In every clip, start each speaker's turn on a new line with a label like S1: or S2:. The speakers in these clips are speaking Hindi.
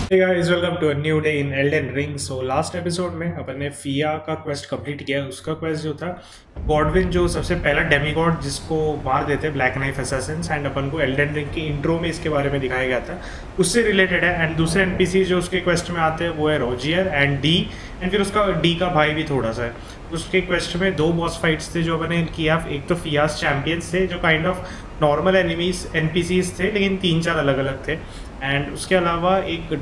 S1: Hey guys, welcome to a new day in Elden Ring. So last episode में अपन ने फिया का क्वेस्ट कंप्लीट किया। उसका क्वेस्ट जो था गॉडविन, जो सबसे पहला डेमीगॉड जिसको मार देते ब्लैक नाइफ असैसिन्स, एंड अपन को एल्डन रिंग की इंट्रो में इसके बारे में दिखाया गया था, उससे रिलेटेड है। एंड दूसरे एनपीसी जो उसके क्वेस्ट में आते हैं वो है रोजियर एंड डी, एंड फिर उसका डी का भाई भी थोड़ा सा है। उसके क्वेस्ट में दो बॉस फाइट्स थे जो अपन ने किया। एक तो फियास चैंपियंस थे जो kind of normal enemies NPCs थे, लेकिन 3-4 अलग अलग थे। एंड उसके अलावा एक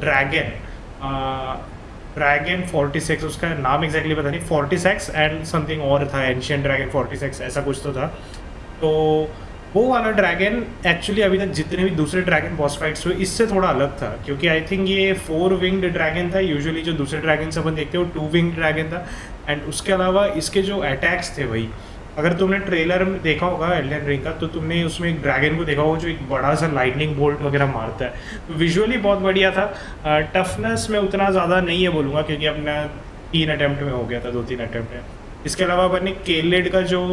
S1: ड्रैगन 46, उसका नाम एग्जैक्टली पता नहीं, 46 एंड समथिंग और था, एंशियंट ड्रैगन 46 ऐसा कुछ तो था। तो वो वाला ड्रैगन एक्चुअली अभी तक जितने भी दूसरे ड्रैगन बॉस फाइट्स हुए इससे थोड़ा अलग था, क्योंकि आई थिंक ये 4 विंग्ड ड्रैगन था। यूजुअली जो दूसरे ड्रैगन अपन देखते हैं वो 2 विंग्ड ड्रैगन था। एंड उसके अलावा इसके जो अटैक्स थे वही, अगर तुमने ट्रेलर में देखा होगा एल्डन रिंग का, तो तुमने उसमें एक ड्रैगन को देखा होगा जो एक बड़ा सा लाइटनिंग बोल्ट वगैरह मारता है। विजुअली बहुत बढ़िया था। टफनेस में उतना ज़्यादा नहीं है बोलूँगा, क्योंकि अपना 3 अटैम्प्ट में हो गया था, 2-3 अटैम्प्ट में। इसके अलावा अपन ने केलेड का जो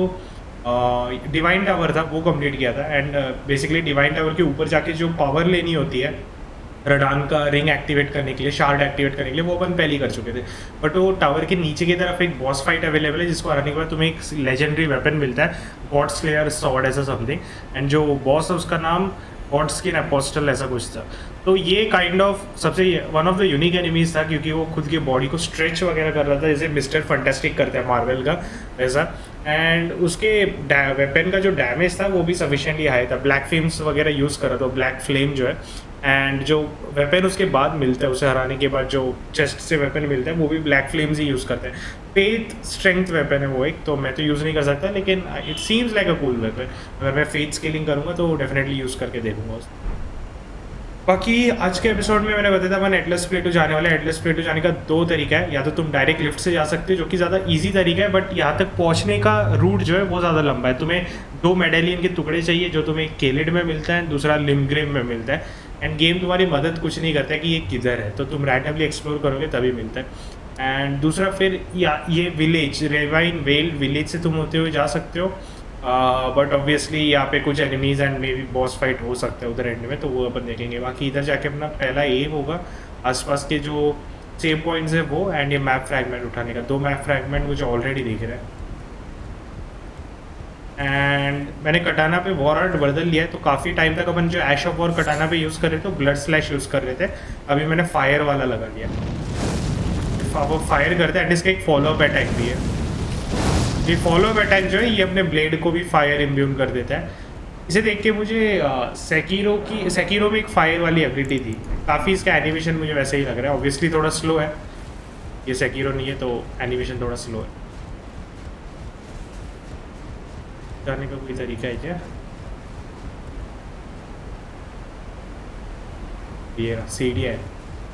S1: डिवाइन टावर था वो कंप्लीट किया था। एंड बेसिकली डिवाइन टावर के ऊपर जाके जो पावर लेनी होती है रडान का रिंग एक्टिवेट करने के लिए, शार्ड एक्टिवेट करने के लिए, वो अपन पहले ही कर चुके थे। बट वो टावर के नीचे की तरफ एक बॉस फाइट अवेलेबल है, जिसको हराने के बाद तुम्हें एक लेजेंडरी वेपन मिलता है, गॉड स्लेयर सॉर्ड ऐसा समथिंग। एंड जो बॉस है उसका नाम गॉड स्किन अपोस्टल ऐसा कुछ था। तो ये काइंड ऑफ सबसे one of the unique enemies था, क्योंकि वो खुद की बॉडी को स्ट्रेच वगैरह कर रहा था, जैसे मिस्टर फंटेस्टिक करता है मार्वल का वैसा। एंड उसके वेपन का जो डैमेज था वो भी सफिशिएंटली हाई था। ब्लैक फ्लेम्स वगैरह यूज़ कर रहा था, ब्लैक फ्लेम जो है। एंड जो वेपन उसके बाद मिलता है, उसे हराने के बाद जो चेस्ट से वेपन मिलता है वो भी ब्लैक फ्लेम्स ही यूज़ करते हैं। फेथ स्ट्रेंथ वेपन है वो एक, तो मैं तो यूज़ नहीं कर सकता, लेकिन it seems like a cool weapon. अगर मैं फेथ स्केलिंग करूँगा तो डेफिनेटली यूज़ करके देखूंगा उसको। बाकी आज के एपिसोड में मैंने बताया था अपन एटलस प्लेटो जाने वाला है। एटलस प्लेटो जाने का 2 तरीका है, या तो तुम डायरेक्ट लिफ्ट से जा सकते हो जो कि ज़्यादा इजी तरीका है, बट यहाँ तक पहुँचने का रूट जो है वो ज़्यादा लंबा है। तुम्हें 2 मेडेलियन के टुकड़े चाहिए, जो तुम्हें केलेड में मिलता है, दूसरा लिमग्रिम में मिलता है। एंड गेम तुम्हारी मदद कुछ नहीं करता है कि ये किधर है, तो तुम रैंडमली एक्सप्लोर करोगे तभी मिलता है। एंड दूसरा फिर ये विलेज, रेवाइन वेल्ड विलेज से तुम होते हुए जा सकते हो। बट ऑब्वियसली यहाँ पे कुछ enemies and maybe boss fight हो सकता है उधर एंड में, तो वो अपन देखेंगे। बाकी इधर जाके अपना पहला एम होगा आसपास के जो सेव पॉइंट्स है वो, एंड ये मैप फ्रैगमेंट उठाने का। 2 मैप फ्रैगमेंट मुझे ऑलरेडी दिख रहे हैं। एंड मैंने कटाना पे वॉर आर्ट बदल लिया है, तो काफ़ी टाइम तक अपन जो ऐश ऑफ वॉर कटाना पे यूज़ कर रहे थे, ब्लड स्लैश यूज़ कर रहे थे। अभी मैंने फायर वाला लगा लिया, वो फायर करते हैं। एंड इसका एक फॉलो अप अटैक भी है। ये फॉलो अप अटैक जो है ये अपने ब्लेड को भी फायर इम्ब्यून कर देता है। इसे देख के मुझे सेकिरो में एक फायर वाली एबिलिटी थी, काफ़ी इसका एनिमेशन मुझे वैसे ही लग रहा है। ऑब्वियसली थोड़ा स्लो है, ये सेकिरो नहीं है तो एनिमेशन थोड़ा स्लो है। जाने का कोई तरीका है क्या? ये सीढ़ियाँ है।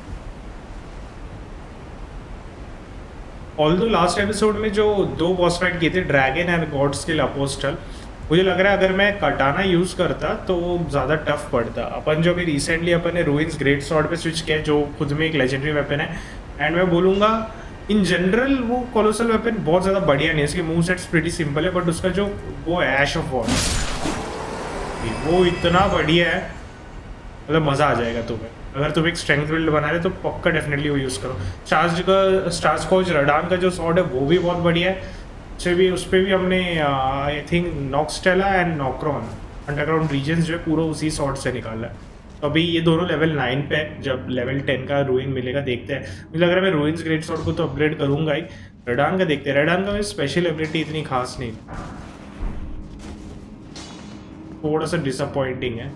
S1: ऑल्दो लास्ट एपिसोड में जो 2 बॉस फाइट किए थे, dragon and god skill apostle, मुझे लग रहा है अगर मैं कटाना यूज़ करता तो वो ज़्यादा टफ पड़ता। अपन जो भी रिसेंटली अपन ने रूइंस ग्रेट स्वॉर्ड पे स्विच किया, जो खुद में एक लेजेंडरी वेपन है। एंड मैं बोलूँगा इन जनरल वो कोलोसल वेपन बहुत ज़्यादा बढ़िया नहीं है, इसके मूव सेट्स प्रीटी सिंपल है, बट उसका जो वो है ऐश ऑफ वॉर, वो इतना बढ़िया है, मतलब मज़ा आ जाएगा तुम्हें। अगर तुम एक स्ट्रेंथ बिल्ड बना रहे तो पक्का डेफिनेटली वो यूज़ करो। स्टार्स कोच रडान का जो स्वॉर्ड है वो भी बहुत बढ़िया है। उस पर भी हमने I think Nokstella and Nokron underground regions जो है पूरा उसी स्वॉर्ड से निकाला है। तो अभी ये दोनों लेवल 9 पे है, जब लेवल 10 का रूइन मिलेगा देखते हैं। मुझे लग रहा है मैं रूइंस ग्रेट स्वॉर्ड को तो अपग्रेड करूँगा ही। रडान का देखते हैं। रडान का स्पेशल एबिलिटी इतनी खास नहीं, थोड़ा सा डिसअपॉइंटिंग है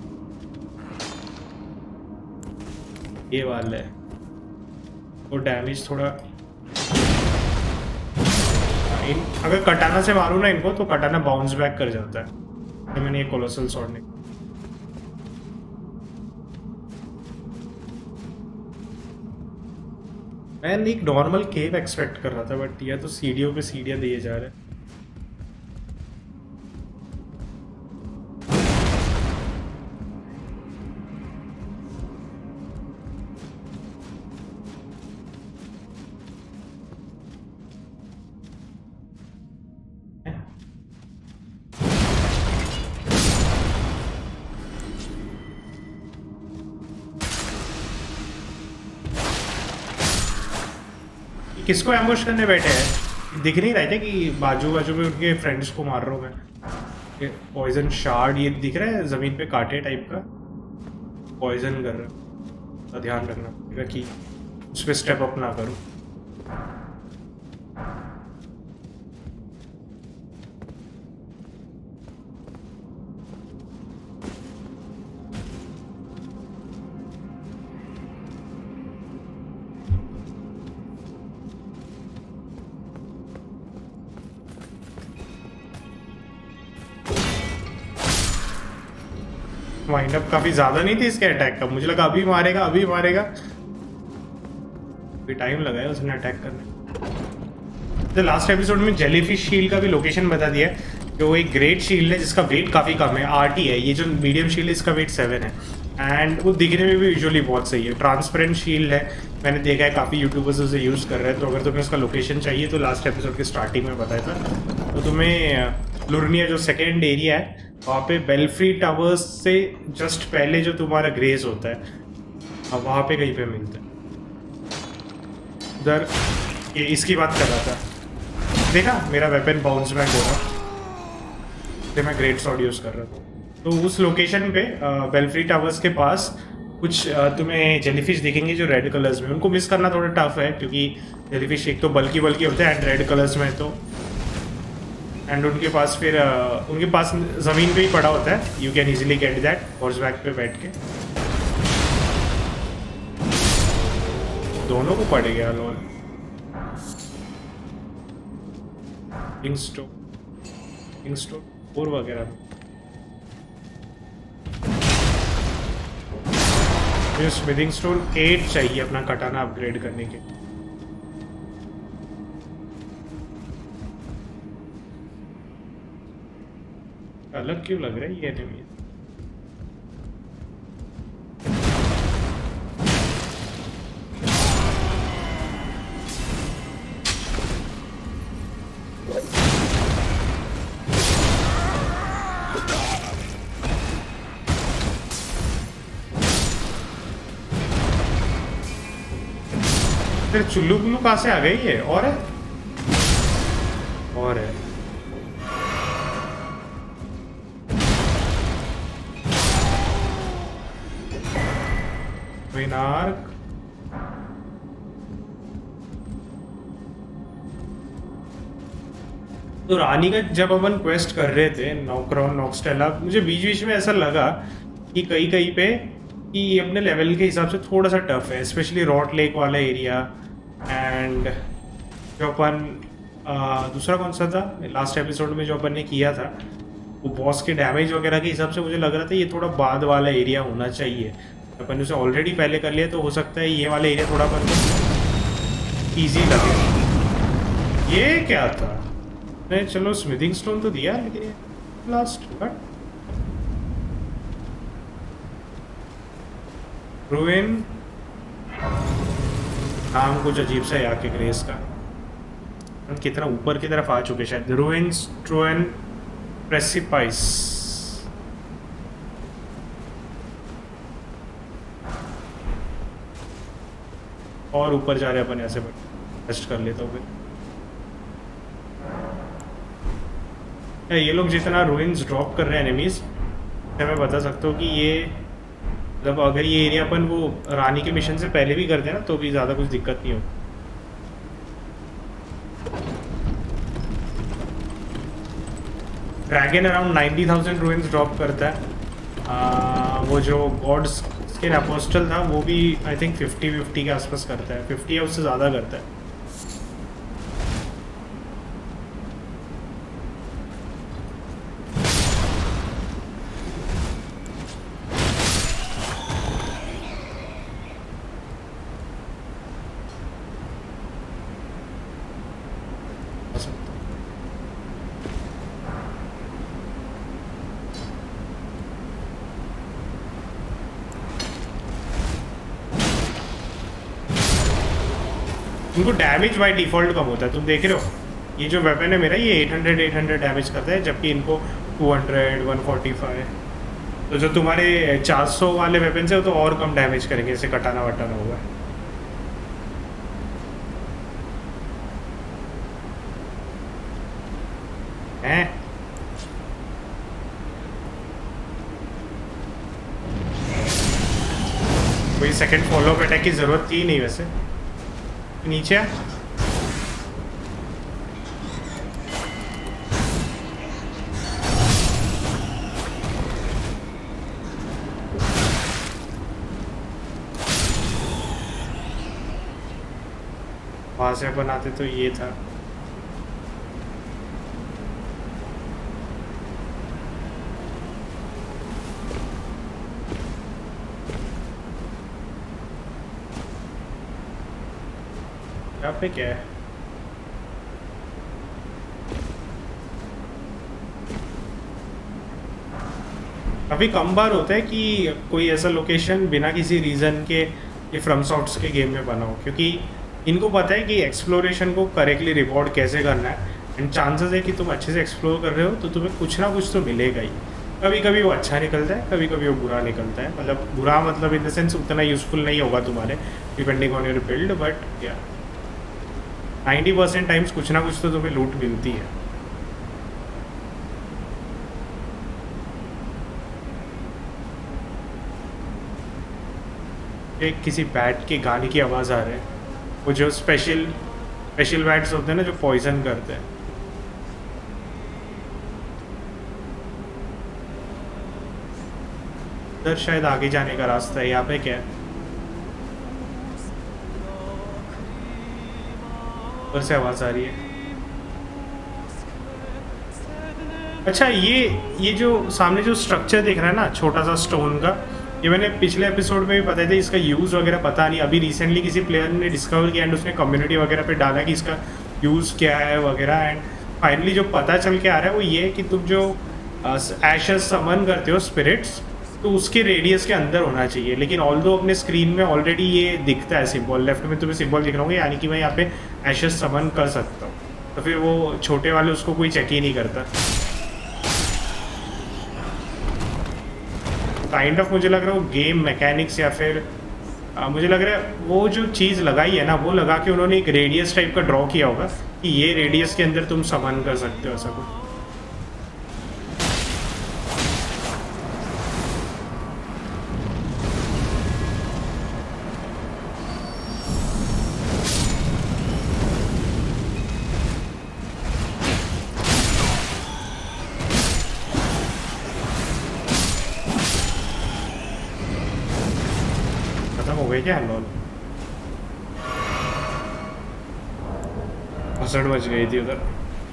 S1: ये वाला है। और डैमेज थोड़ा अगर कटाना से मारूँ ना इनको, तो कटाना बाउंस बैक कर जाता है। तो मैंने ये कोलोसल स्वॉर्ड नहीं, मैं एक नॉर्मल केव एक्सपेक्ट कर रहा था, बट यह तो सीढ़ियों पे सीढ़ियाँ दिए जा रहे हैं। किसको एम्बुश करने बैठे हैं? दिख नहीं रहे थे कि बाजू बाजू में उनके फ्रेंड्स को मार रहा हूँ मैं। पॉइजन शार्ड ये दिख रहा है ज़मीन पे कांटे टाइप का, पॉइजन कर रहा है। तो ध्यान रखना पड़ेगा कि उस पर स्टेप अप ना करूँ। वाइंड अप काफी ज्यादा नहीं थी इसके अटैक का, मुझे लगा अभी मारेगा अभी मारेगा, भी टाइम लगा है उसने अटैक करने। तो लास्ट एपिसोड में जेलीफिश शील्ड का भी लोकेशन बता दिया है, जो एक ग्रेट शील्ड है जिसका वेट काफ़ी कम है, 8 ही है। ये जो मीडियम शील्ड है इसका वेट 7 है एंड वो दिखने में भी विजुअली बहुत सही है। ट्रांसपेरेंट शील्ड है, मैंने देखा है काफ़ी यूट्यूबर्स उसे यूज़ कर रहे हैं। तो अगर तुम्हें उसका लोकेशन चाहिए तो लास्ट एपिसोड के स्टार्टिंग में बताया था। तो तुम्हें लुर्निया जो सेकेंड एरिया है वहाँ पे बेल्फ्री टावर्स से जस्ट पहले जो तुम्हारा ग्रेज होता है अब वहाँ पे कहीं पे मिलता है। उधर ये इसकी बात कर रहा था, देखा मेरा वेपन बाउंस बैक हो रहा, तो मैं ग्रेट शॉट यूज़ कर रहा था। तो उस लोकेशन पे बेल्फ्री टावर्स के पास कुछ तुम्हें जेलीफिश दिखेंगे जो रेड कलर्स में, उनको मिस करना थोड़ा टफ है क्योंकि जेलीफिश एक तो बल्कि होते हैं एंड रेड कलर्स में तो, एंड उनके पास फिर उनके पास ज़मीन पे ही पड़ा होता है। You can easily get that horse back पे बैठ के। दोनों को पड़ गया लोल। इंस्टो और वगैरह मुझे स्मिथिंग स्टोन 8 चाहिए अपना कटाना अपग्रेड करने के। अलग क्यों लग रहा है ये एनिमी? तेरे चुल्लू बुल्लू कहाँ से आ गई है? और है विनार्क। तो रानी का जब अपन क्वेस्ट कर रहे थे नॉकराउन नॉक्सटेला, मुझे बीच बीच में ऐसा लगा कि कहीं कहीं पे कि ये अपने लेवल के हिसाब से थोड़ा सा टफ है, स्पेशली रॉट लेक वाला एरिया। एंड जो अपन दूसरा कौन सा था लास्ट एपिसोड में जो अपन ने किया था वो बॉस के डैमेज वगैरह के हिसाब से मुझे लग रहा था ये थोड़ा बाद वाला एरिया होना चाहिए। अपन उसे ऑलरेडी पहले कर लिया तो हो सकता है ये वाला एरिया थोड़ा अपन को ईजी लगे। ये क्या था? नहीं चलो स्मिथिंग स्टोन तो दिया लेकिन ये लास्ट बट रूइन नाम कुछ अजीब सा है आके ग्रेस का, कितना ऊपर की तरफ आ चुके शायद। रूइंस ट्रोन प्रेसिपाइस, और ऊपर जा रहे अपन ऐसे टेस्ट कर लेता हूँ फिर। ये लोग जितना रूइंस ड्रॉप कर रहे हैं एनिमीज, मैं बता सकता हूँ कि ये मतलब अगर ये एरिया अपन वो रानी के मिशन से पहले भी करते हैं ना तो भी ज़्यादा कुछ दिक्कत नहीं हो। ड्रैगन अराउंड 90,000 रूइंस ड्रॉप करता है। वो जो गॉड्स के अपोस्टल था वो भी आई थिंक 50-50 के आसपास करता है, 50 या उससे ज़्यादा करता है। उनको डैमेज बाय डिफ़ॉल्ट कम होता है, तुम देख रहे हो। ये जो वेपन है मेरा ये 800 डैमेज करता है जबकि इनको 200 145। तो जो तुम्हारे 400 वाले वेपन है वो तो और कम डैमेज करेंगे, जैसे कटाना वटाना होगा। कोई सेकंड फॉलो अप अटैक की ज़रूरत थी नहीं वैसे। नीचे वहाँ से बनाते तो ये था। यहाँ पे क्या है? काफ़ी कम बार होता है कि कोई ऐसा लोकेशन बिना किसी रीज़न के ये फ्रॉम सॉफ्ट्स के गेम में बना हो, क्योंकि इनको पता है कि एक्सप्लोरेशन को करेक्टली रिवॉर्ड कैसे करना है, एंड चांसेस है कि तुम अच्छे से एक्सप्लोर कर रहे हो तो तुम्हें कुछ ना कुछ तो मिलेगा ही। कभी कभी वो अच्छा निकलता है, कभी कभी वो बुरा निकलता है। मतलब बुरा मतलब इन द सेंस उतना यूज़फुल नहीं होगा तुम्हारे, depending on your build, but या 90% टाइम्स कुछ ना कुछ तो तुम्हें लूट मिलती है। एक किसी बैट के गाने की आवाज़ आ रही है, वो जो स्पेशल बैट्स होते हैं ना जो पॉइजन करते हैं। इधर शायद आगे जाने का रास्ता है। यहाँ पे क्या है? ऊपर से आवाज़ आ रही है। अच्छा, ये जो सामने जो स्ट्रक्चर दिख रहा है ना छोटा सा स्टोन का, ये मैंने पिछले एपिसोड में भी बताया था। इसका यूज़ वगैरह पता नहीं, अभी रिसेंटली किसी प्लेयर ने डिस्कवर किया एंड उसने कम्युनिटी वगैरह पे डाला कि इसका यूज़ क्या है वगैरह, एंड फाइनली जो पता चल के आ रहा है वो ये है कि तुम जो एशेस समन करते हो स्पिरिट्स, तो उसके रेडियस के अंदर होना चाहिए। लेकिन ऑल्दो अपने स्क्रीन में ऑलरेडी ये दिखता है सिंबल, लेफ्ट में तुम्हें सिंबल दिख रहा होगा, यानी कि मैं यहाँ पे एशेस समन कर सकता हूँ। तो फिर वो छोटे वाले उसको कोई चेक ही नहीं करता। काइंड ऑफ मुझे लग रहा है वो गेम मैकेनिक्स या फिर मुझे लग रहा है वो जो चीज़ लगाई है ना, वो लगा के उन्होंने एक रेडियस टाइप का ड्रॉ किया होगा कि ये रेडियस के अंदर तुम समन कर सकते हो, ऐसा कुछ। क्या लॉल भसड़ मच गई थी उधर।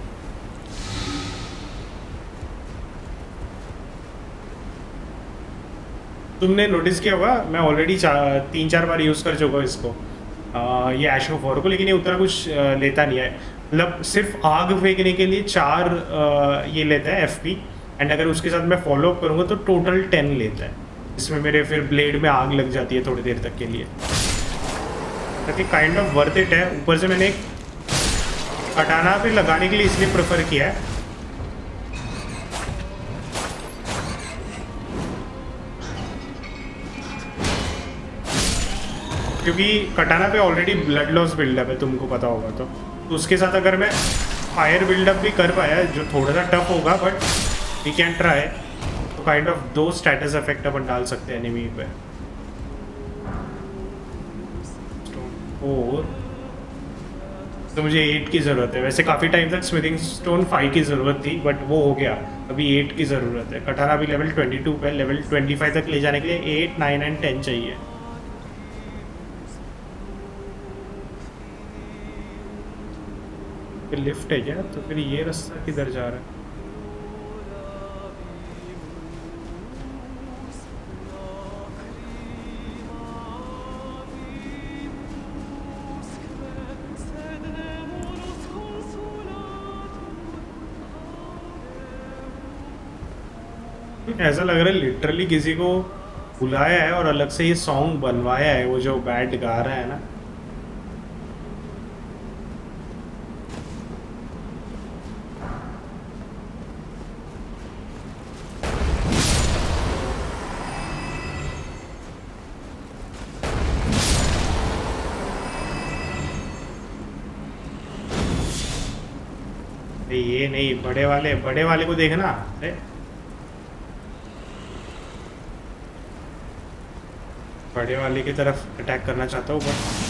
S1: तुमने नोटिस किया होगा मैं ऑलरेडी 3-4 बार यूज़ कर चुका हूँ इसको, ये एश ऑफ वॉर को, लेकिन ये उतना कुछ लेता नहीं है। मतलब सिर्फ आग फेंकने के लिए 4 ये लेता है एफपी, एंड अगर उसके साथ मैं फॉलो अप करूँगा तो टोटल 10 लेता है। इसमें मेरे फिर ब्लेड में आग लग जाती है थोड़ी देर तक के लिए, ताकि काइंड ऑफ वर्थ इट है। ऊपर से मैंने एक कटाना पे लगाने के लिए इसलिए प्रेफर किया है क्योंकि कटाना पे ऑलरेडी ब्लड लॉस बिल्डअप है, तुमको पता होगा। तो उसके साथ अगर मैं फायर बिल्डअप भी कर पाया जो थोड़ा सा टफ होगा, बट वी कैन ट्राई, तो काइंड ऑफ 2 स्टेटस इफेक्ट अपन डाल सकते हैं एनिमी पे। और तो मुझे 8 की ज़रूरत है। वैसे काफ़ी टाइम तक स्मिथिंग स्टोन 5 की ज़रूरत थी, बट वो हो गया, अभी 8 की ज़रूरत है। कटाना भी लेवल 22 पे, लेवल 25 तक ले जाने के लिए 8, 9 एंड 10 चाहिए। फिर लिफ्ट है क्या? तो फिर ये रास्ता किधर जा रहा है? ऐसा लग रहा है लिटरली किसी को बुलाया है और अलग से ये सॉन्ग बनवाया है, वो जो बैट गा रहा है ना। ये नहीं, बड़े वाले को देखना। अरे बड़े वाले की तरफ अटैक करना चाहता हूँ but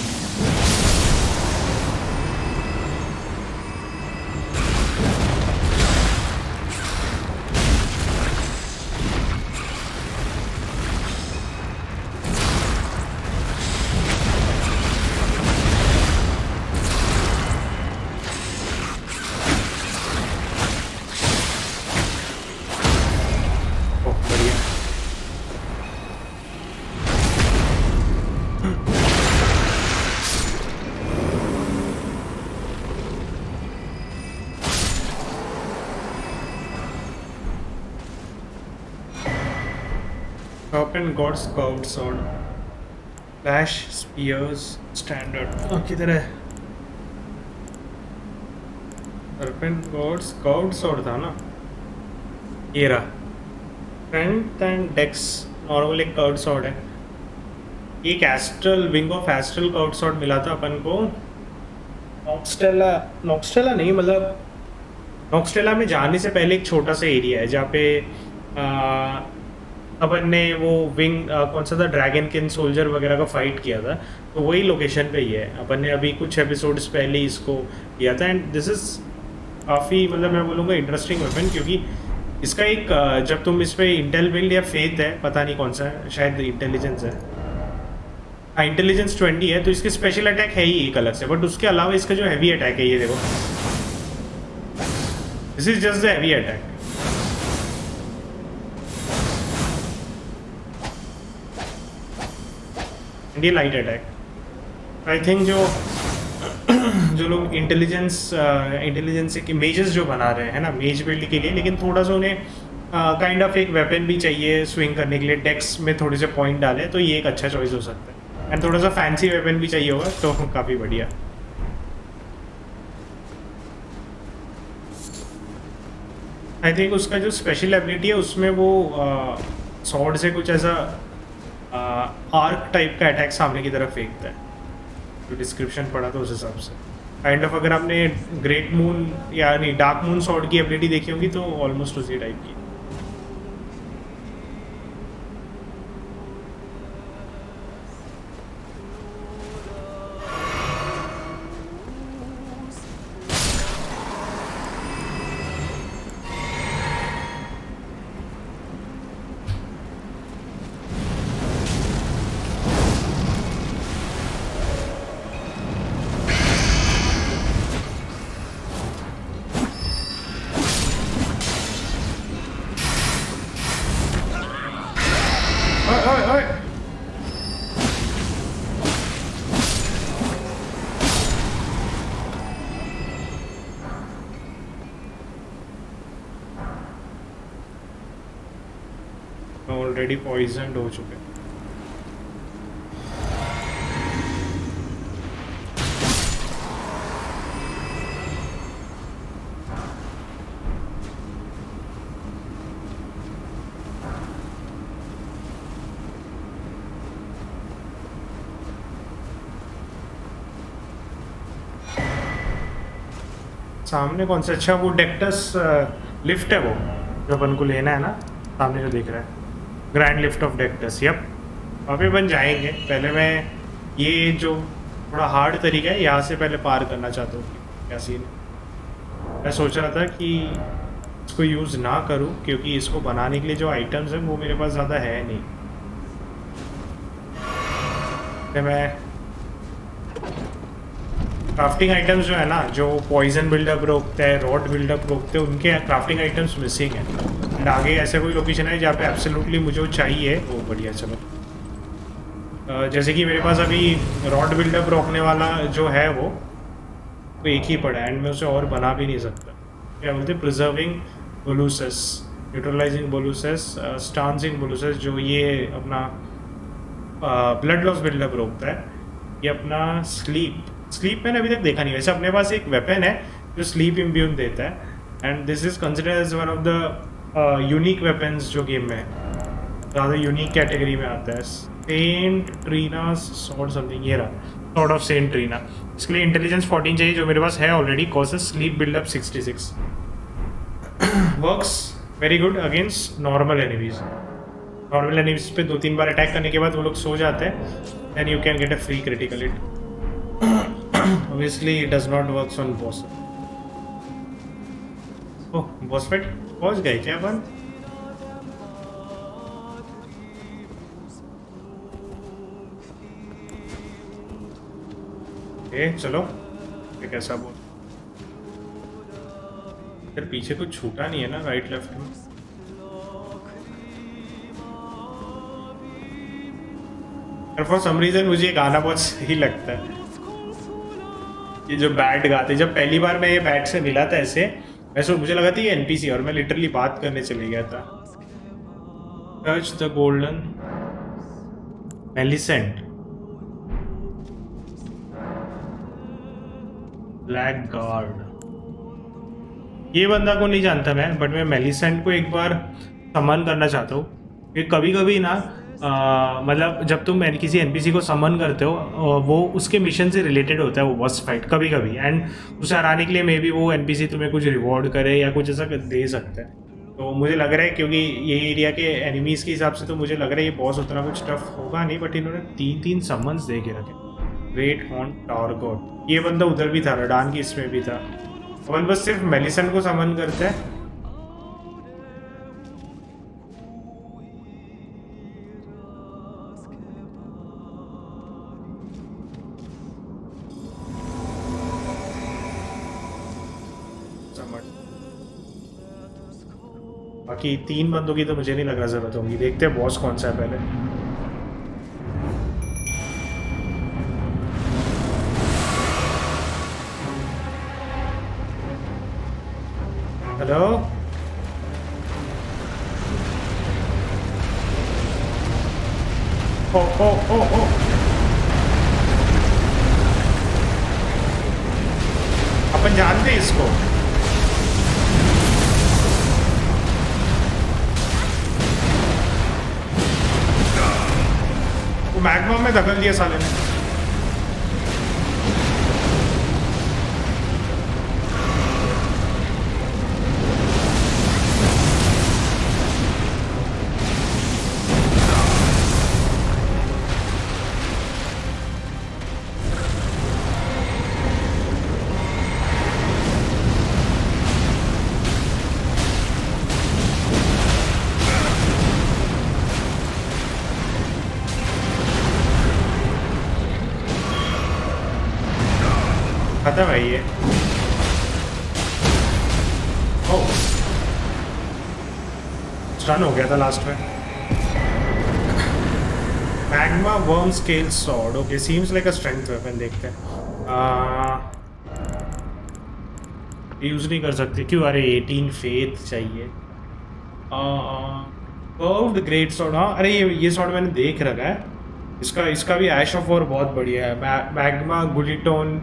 S1: Sharpen God's curved sword. Flash spears standard. किधर है? Sharpen God's curved sword था ना? ये रहा. Strength and Dex नॉर्मल एक कर्व्ड sword है. एक astral wing of astral curved sword मिला था अपन को. नॉक्सटेला नहीं, मतलब नॉक्सटेला में जाने से पहले एक छोटा सा एरिया है जहाँ पे अपन ने वो विंग कौन सा था, ड्रैगन किन सोल्जर वगैरह का फाइट किया था, तो वही लोकेशन पे ही है. अपन ने अभी कुछ एपिसोड्स पहले ही इसको किया था. एंड दिस इज़ काफ़ी, मतलब मैं बोलूँगा इंटरेस्टिंग वेपन, क्योंकि इसका एक जब तुम इस पर इंटेल बिल्ड या फेथ है, पता नहीं कौन सा है, शायद इंटेलिजेंस है, हाँ इंटेलिजेंस 20 है, तो इसके स्पेशल अटैक है ही एक अलग से. बट उसके अलावा इसका जो हैवी अटैक है, ये देखो, this is just the heavy attack. ये लाइट अटैक. आई थिंक जो लोग इंटेलिजेंस के मेजेस जो बना रहे हैं ना, मेज बिल्ड के लिए, लेकिन थोड़ा सा उन्हें काइंड ऑफ एक वेपन भी चाहिए स्विंग करने के लिए, डेक्स में थोड़े से पॉइंट डाले, तो ये एक अच्छा चॉइस हो सकता है. एंड थोड़ा सा फैंसी वेपन भी चाहिए होगा, तो काफ़ी बढ़िया. आई थिंक उसका जो स्पेशल एबिलिटी है उसमें वो सॉर्ड से कुछ ऐसा आर्क टाइप का अटैक सामने की तरफ फेंकता है. जो डिस्क्रिप्शन पढ़ा था उस हिसाब से काइंड ऑफ, अगर आपने ग्रेट मून या नहीं डार्क मून सॉर्ड की एबिलिटी देखी होगी तो ऑलमोस्ट उसी टाइप की. ऑलरेडी पॉइजनड हो चुके. सामने कौन सा, अच्छा वो डेक्टस लिफ्ट है, वो जो अपन को लेना है ना, सामने जो दिख रहा है, grand lift of Dectus. Yup, वहाँ पे बन जाएंगे. पहले मैं ये जो थोड़ा हार्ड तरीका है यहाँ से पहले पार करना चाहता हूँ. क्या सीन, मैं सोच रहा था कि इसको यूज़ ना करूँ, क्योंकि इसको बनाने के लिए जो आइटम्स हैं वो मेरे पास ज़्यादा है नहीं. मैं क्राफ्टिंग आइटम्स जो है ना, जो पॉइजन बिल्डअप रोकते हैं, रॉड बिल्डअप रोकते हैं, उनके क्राफ्टिंग आइटम्स मिसिंग है. एंड आगे ऐसे कोई लोकेशन है जहाँ पे एब्सोल्युटली मुझे वो चाहिए, वो बढ़िया. चलो जैसे कि मेरे पास अभी रॉड बिल्डअप रोकने वाला जो है वो एक ही पड़ा है, एंड मैं उसे और बना भी नहीं सकता. क्या बोलते हैं, प्रिजर्विंग बोलूसस, न्यूट्रलाइजिंग बोलूसस, स्टांसिंग बोलूसस, जो ये अपना ब्लड लॉस बिल्डअप रोकता है. ये अपना स्लीप मैंने अभी तक देखा नहीं. वैसे अपने पास एक वेपन है जो स्लीप इम्ब्यून देता है, and this is considered as one of the unique weapons जो गेम में है, ज़्यादा यूनिक कैटेगरी में आता है. सेंट ट्रीना सॉर्ड समथिंग, ये रहा सॉर्ड ऑफ सेंट ट्रीना. इसके लिए इंटेलिजेंस 14 चाहिए, जो मेरे पास है already. Causes sleep buildup 66. Works very good against normal enemies. Normal enemies पे 2-3 बार अटैक करने के बाद वो लोग सो जाते हैं, then you can get a free critical hit. Obviously it does not works on boss. Oh, boss fight पहुंच गए क्या अपन? चलो कैसा बोल, फिर पीछे कुछ छूटा नहीं है ना राइट लेफ्ट में? फॉर सम रीजन मुझे ये गाना बहुत सही लगता है, ये जो बैट गाते। जब पहली बार मैं ये बैट से मिला था ऐसे, वैसे मुझे लगा था ये एनपीसी, और मैं लिटरली बात करने चले गया था। Touch the golden Millicent black guard. ये बंदा को नहीं जानता मैं, बट मैं मेलिसेंट को एक बार समन करना चाहता हूँ। ये कभी कभी ना मतलब जब तुम किसी एनपीसी को समन करते हो, वो उसके मिशन से रिलेटेड होता है वो बॉस फाइट कभी कभी, एंड उसे हराने के लिए मे बी वो एनपीसी तुम्हें कुछ रिवॉर्ड करे या कुछ ऐसा दे सकता है। तो मुझे लग रहा है क्योंकि ये एरिया के एनिमीज़ के हिसाब से तो मुझे लग रहा है ये बॉस उतना कुछ टफ होगा नहीं, बट इन्होंने 3-3 समन्स दे के रखे। वेट ऑन टारगोट, ये बंदा उधर भी था, रडान की इसमें भी था। अपन बस सिर्फ मेलिसेंट को समन करते हैं। बाकी 3 बंदों की तो मुझे नहीं लग रहा जरूरत होगी। देखते हैं बॉस कौन सा है पहले। हेलो, ओ ओ ओ ओ, अपन जानते हैं इसको। वो मैग्मा में धकेल दिया साले ने। खत्म है ये। रन हो गया था लास्ट में। Magma wyrm scale sword, okay, seems like a strength weapon. देखते हैं। यूज नहीं कर सकते क्यों? अरे 18 फेथ चाहिए। कर्व्ड ग्रेट सॉर्ड, हाँ, अरे ये सॉर्ड मैंने देख रखा है। इसका भी ऐश ऑफ वॉर बहुत बढ़िया है। मैग्मा गुलिटोन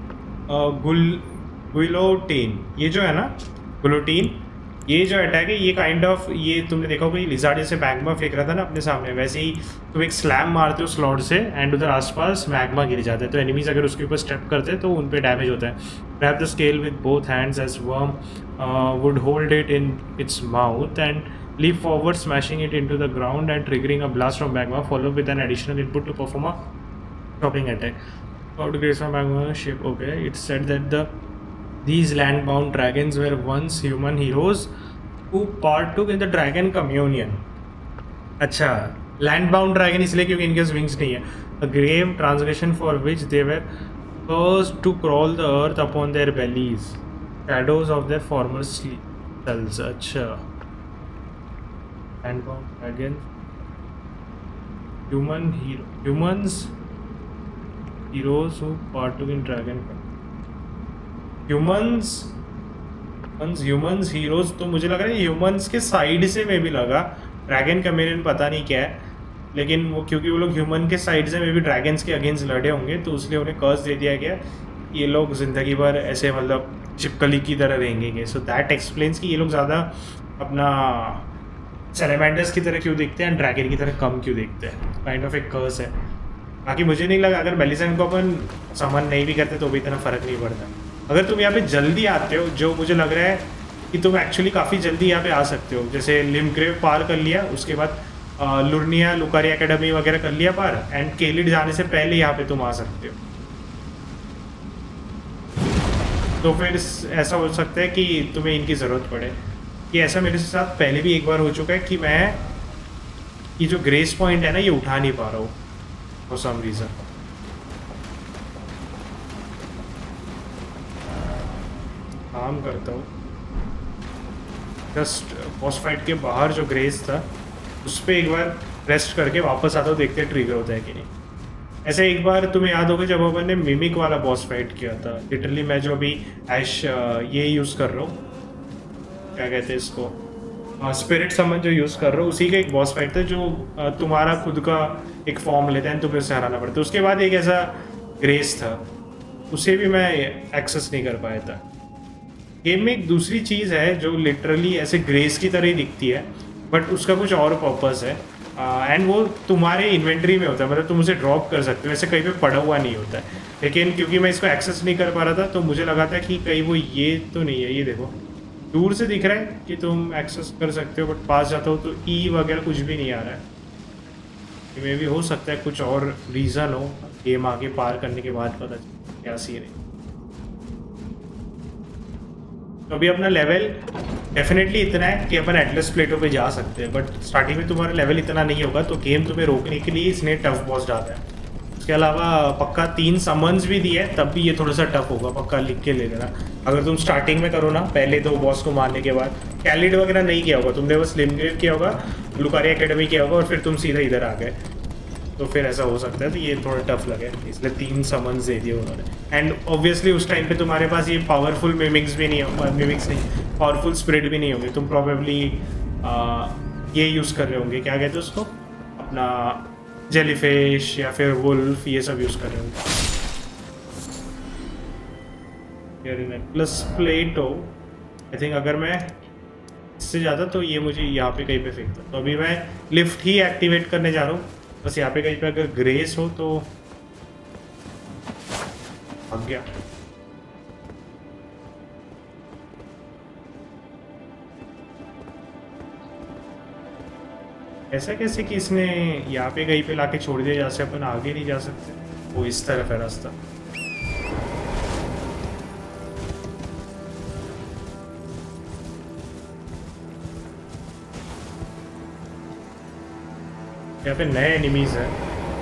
S1: गुलोटीन, ये जो है ना गुलोटीन, ये जो अटैक है ये काइंड ऑफ, ये तुमने देखा होगा, ये लिजार्ड जैसे मैग्मा फेंक रहा था ना अपने सामने, वैसे ही तुम एक स्लैम मारते हो स्लॉट से एंड उधर आसपास मैग्मा गिर जाता है, तो एनिमीज अगर उसके ऊपर स्टेप करते हैं तो उन पे डैमेज होता है। Grab the scale with both hands as wyrm would hold it in its mouth and leap forward, smashing it into the ground and triggering a blast from magma, followed with an additional input to perform a chopping attack. How to create some magma ship? Okay, it said that these land-bound dragons were once human heroes who partook in the dragon communion. अच्छा, land-bound dragon इसलिए क्योंकि इनके विंग्स नहीं है। A grave transgression for which they were cursed to crawl the earth upon their bellies, shadows of their former selves. अच्छा, land-bound dragon, humans heroes who partook in dragon humans heroes, तो मुझे लग रहा है ह्यूमंस के साइड से मे भी लगा। ड्रैगन कम्युनियन पता नहीं क्या है, लेकिन वो क्योंकि वो लोग ह्यूमन के साइड से मे भी ड्रैगन्स के अगेंस्ट लड़े होंगे, तो इसलिए उन्हें कर्ज दे दिया गया। ये लोग ज़िंदगी भर ऐसे मतलब चिपकली की तरह रहेंगे। सो दैट एक्सप्लेन्स कि ये लोग ज़्यादा अपना सैलेमेंडर्स की तरह क्यों देखते हैं, ड्रैगन की तरह कम क्यों देखते हैं। काइंड ऑफ एक कर्स है। बाकी मुझे नहीं लगा अगर मेलिसेंट को अपन समन नहीं भी करते तो भी इतना फ़र्क नहीं पड़ता। अगर तुम यहाँ पे जल्दी आते हो, जो मुझे लग रहा है कि तुम एक्चुअली काफ़ी जल्दी यहाँ पे आ सकते हो, जैसे लिमग्रेव पार कर लिया, उसके बाद लुर्निया लुकारी एकेडमी वगैरह कर लिया पार, एंड केलिड जाने से पहले यहाँ पे तुम आ सकते हो। तो फिर ऐसा हो सकता है कि तुम्हें इनकी ज़रूरत पड़े। कि ऐसा मेरे साथ पहले भी एक बार हो चुका है कि मैं ये जो ग्रेस पॉइंट है ना ये उठा नहीं पा रहा हूँ फॉर सम रीज़न। काम करता हूँ जस्ट बॉस फाइट के बाहर जो ग्रेस था उस पर एक बार रेस्ट करके वापस आता हूँ, देखते हैं ट्रिगर होता है कि नहीं। ऐसे एक बार तुम्हें याद होगा जब अपन ने मिमिक वाला बॉस फाइट किया था, लिटरली मैं जो अभी ऐश ये यूज़ कर रहा हूँ, क्या कहते हैं इसको, स्पिरिट समन जो यूज़ कर रहा हूँ, उसी का एक बॉस फाइट था जो तुम्हारा खुद का एक फॉर्म लेता है, तुम्हें उसे हराना पड़ता है। उसके बाद एक ऐसा ग्रेस था, उसे भी मैं एक्सेस नहीं कर पाया था। गेम में एक दूसरी चीज़ है जो लिटरली ऐसे ग्रेस की तरह ही दिखती है, बट उसका कुछ और पर्पस है, एंड वो तुम्हारे इन्वेंट्री में होता है, मतलब तुम उसे ड्रॉप कर सकते हो, ऐसे कहीं पे पड़ा हुआ नहीं होता है। लेकिन क्योंकि मैं इसको एक्सेस नहीं कर पा रहा था तो मुझे लगा था कि कहीं वो ये तो नहीं है। ये देखो दूर से दिख रहा है कि तुम एक्सेस कर सकते हो, बट पास जाता हो तो ई वगैरह कुछ भी नहीं आ रहा है। मे भी हो सकता है कुछ और रीज़न हो, गेम आगे पार करने के बाद पता चले क्या सीन है। तो अभी अपना लेवल डेफिनेटली इतना है कि अपन एटलस प्लेटो पे जा सकते हैं, बट स्टार्टिंग में तुम्हारा लेवल इतना नहीं होगा, तो गेम तुम्हें रोकने के लिए इसने टफ बॉस डाला है। उसके अलावा पक्का 3 समन्स भी दिए हैं, तब भी ये थोड़ा सा टफ होगा, पक्का लिख के ले लेना। अगर तुम स्टार्टिंग में करो ना, पहले 2 बॉस को मारने के बाद, कैलिड वगैरह नहीं किया होगा तुमने, बस लिमग्रेव किया होगा, लुकारी एकेडमी किया होगा और फिर तुम सीधा इधर आ गए, तो फिर ऐसा हो सकता है। तो ये थोड़ा टफ लगे, इसलिए 3 समन्स दे दिए उन्होंने। एंड ऑब्वियसली उस टाइम पे तुम्हारे पास ये पावरफुल मिमिक्स भी नहीं होगा, मिमिक्स नहीं, पावरफुल स्पिरिट भी नहीं होंगे। तुम प्रोबेबली ये यूज़ कर रहे होंगे, क्या कहते हैं उसको, अपना जेलीफिश या फिर वुल्फ, ये सब यूज़ कर रहे होंगे। प्लस प्लेटो आई थिंक अगर मैं इससे ज़्यादा तो ये मुझे यहाँ पे कहीं पे फेंकता। तो अभी मैं लिफ्ट ही एक्टिवेट करने जा रहा हूँ, बस यहाँ पे कहीं पे अगर ग्रेस हो तो भाग गया। ऐसा कैसे कि इसने यहाँ पे कहीं पे लाके छोड़ दिया जहाँ से अपन आगे नहीं जा सकते? वो इस तरफ है रास्ता। यहाँ पे नए एनिमीज हैं।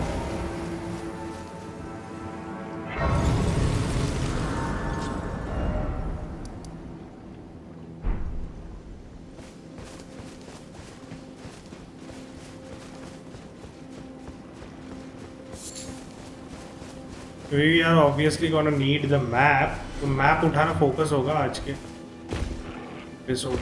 S1: We are obviously gonna need the map, तो मैप उठाना फोकस होगा आज के एपिसोड।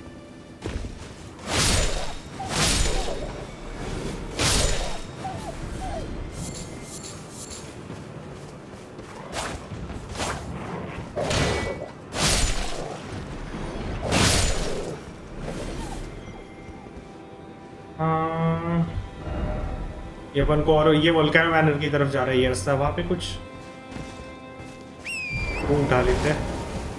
S1: ये अपन को, और ये वोल्केनो मैनर की तरफ जा रहा है ये रास्ता, वहाँ पे कुछ वो उठा लेते हैं।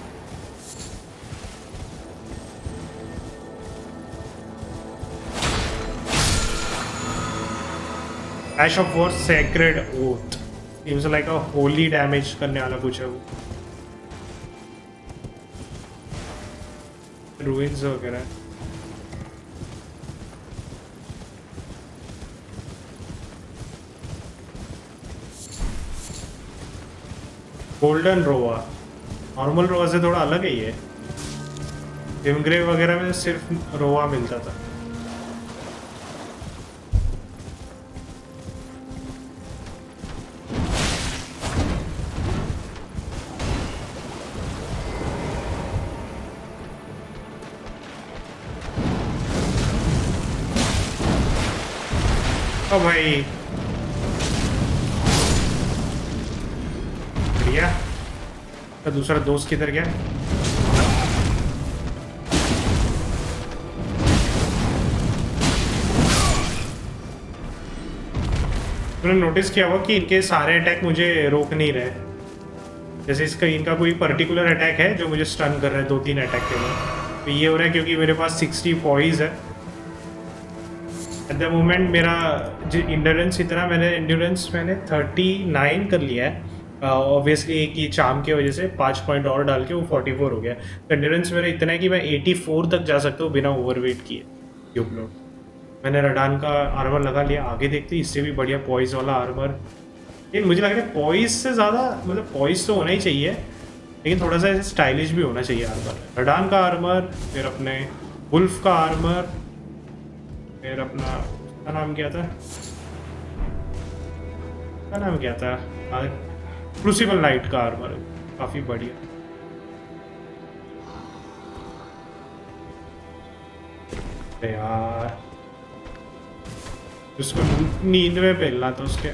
S1: Ash of war sacred oath, it's like a holy damage करने वाला कुछ है वो। रूइंस वगैरह गोल्डन रोवा, नॉर्मल रोवा से थोड़ा अलग है ये। हिमग्रेव वगैरह में सिर्फ रोवा मिलता था। ओ भाई तो दूसरा दोस्त किधर गया? तुमने नोटिस किया होगा कि इनके सारे अटैक मुझे रोक नहीं रहे। जैसे इसका इनका कोई पर्टिकुलर अटैक है जो मुझे स्टन कर रहा है 2-3 अटैक के लिए, तो ये हो रहा है क्योंकि मेरे पास 60 पॉइज है। एट द मोमेंट मेरा जो इंड्योरेंस इतना मैंने 39 कर लिया है। ऑब्वियसली एक ही चार्म की वजह से 5 पॉइंट और डाल के वो 44 हो गया। तो इंड्योरेंस मेरा इतना है कि मैं 84 तक जा सकता हूँ बिना ओवरवेट किए क्यूब लोड। मैंने रडान का आर्मर लगा लिया, आगे देखते इससे भी बढ़िया पॉइज वाला आर्मर। लेकिन मुझे लग रहा है पॉइज से ज़्यादा, मतलब पॉइज तो होना ही चाहिए लेकिन थोड़ा सा ऐसे स्टाइलिश भी होना चाहिए आर्मर। रडान का आर्मर, फिर अपने वुल्फ का आर्मर, फिर अपना क्या नाम क्या था, क्रूसिबल नाइट का आर्मर, काफ़ी बढ़िया। अरे यार उसको नींद में पहनना था उसके।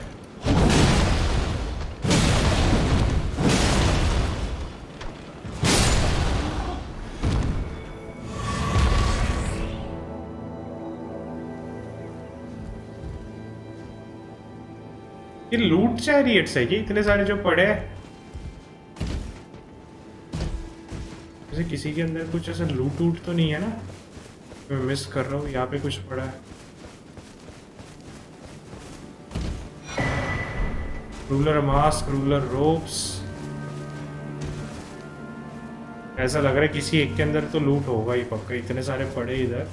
S1: ये लूट चैरियट्स है कि इतने सारे जो पड़े हैं, जैसे किसी के अंदर कुछ ऐसा लूट वूट तो नहीं है ना, मैं मिस कर रहा हूँ। यहाँ पे कुछ पड़ा है, रूलर मास्क, रूलर रोप्स। ऐसा लग रहा है किसी एक के अंदर तो लूट होगा ही पक्का, इतने सारे पड़े इधर।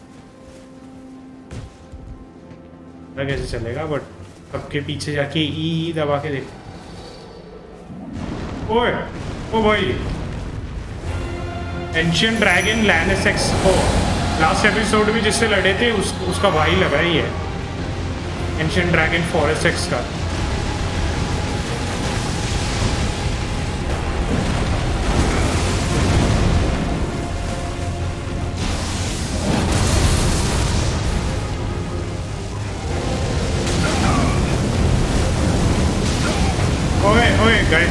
S1: पता कैसे चलेगा, बट सबके पीछे जाके ई दबा के देख। ओए ओ भाई, एंशिएंट ड्रैगन लैनेसेक्स को लास्ट एपिसोड में जिससे लड़े थे उसका भाई लग रहा ही है, एंशिएंट ड्रैगन फोरेसेक्स का। ओए गए।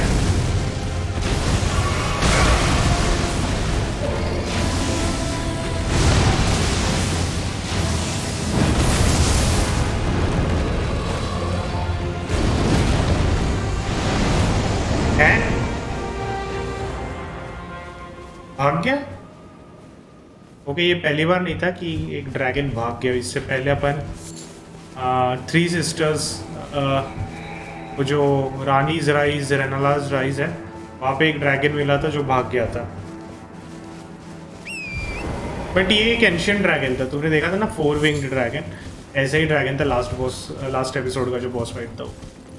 S1: भाग गया? ओके, ये पहली बार नहीं था कि एक ड्रैगन भाग गया। इससे पहले अपन थ्री सिस्टर्स, वो जो रानीज राइज, रेनालाज राइज है, वहाँ पे एक ड्रैगन मिला था जो भाग गया था। बट ये एक एंशिएंट ड्रैगन था, तुमने देखा था ना 4 विंग्ड ड्रैगन, ऐसा ही ड्रैगन था लास्ट एपिसोड का जो बॉस फाइट था।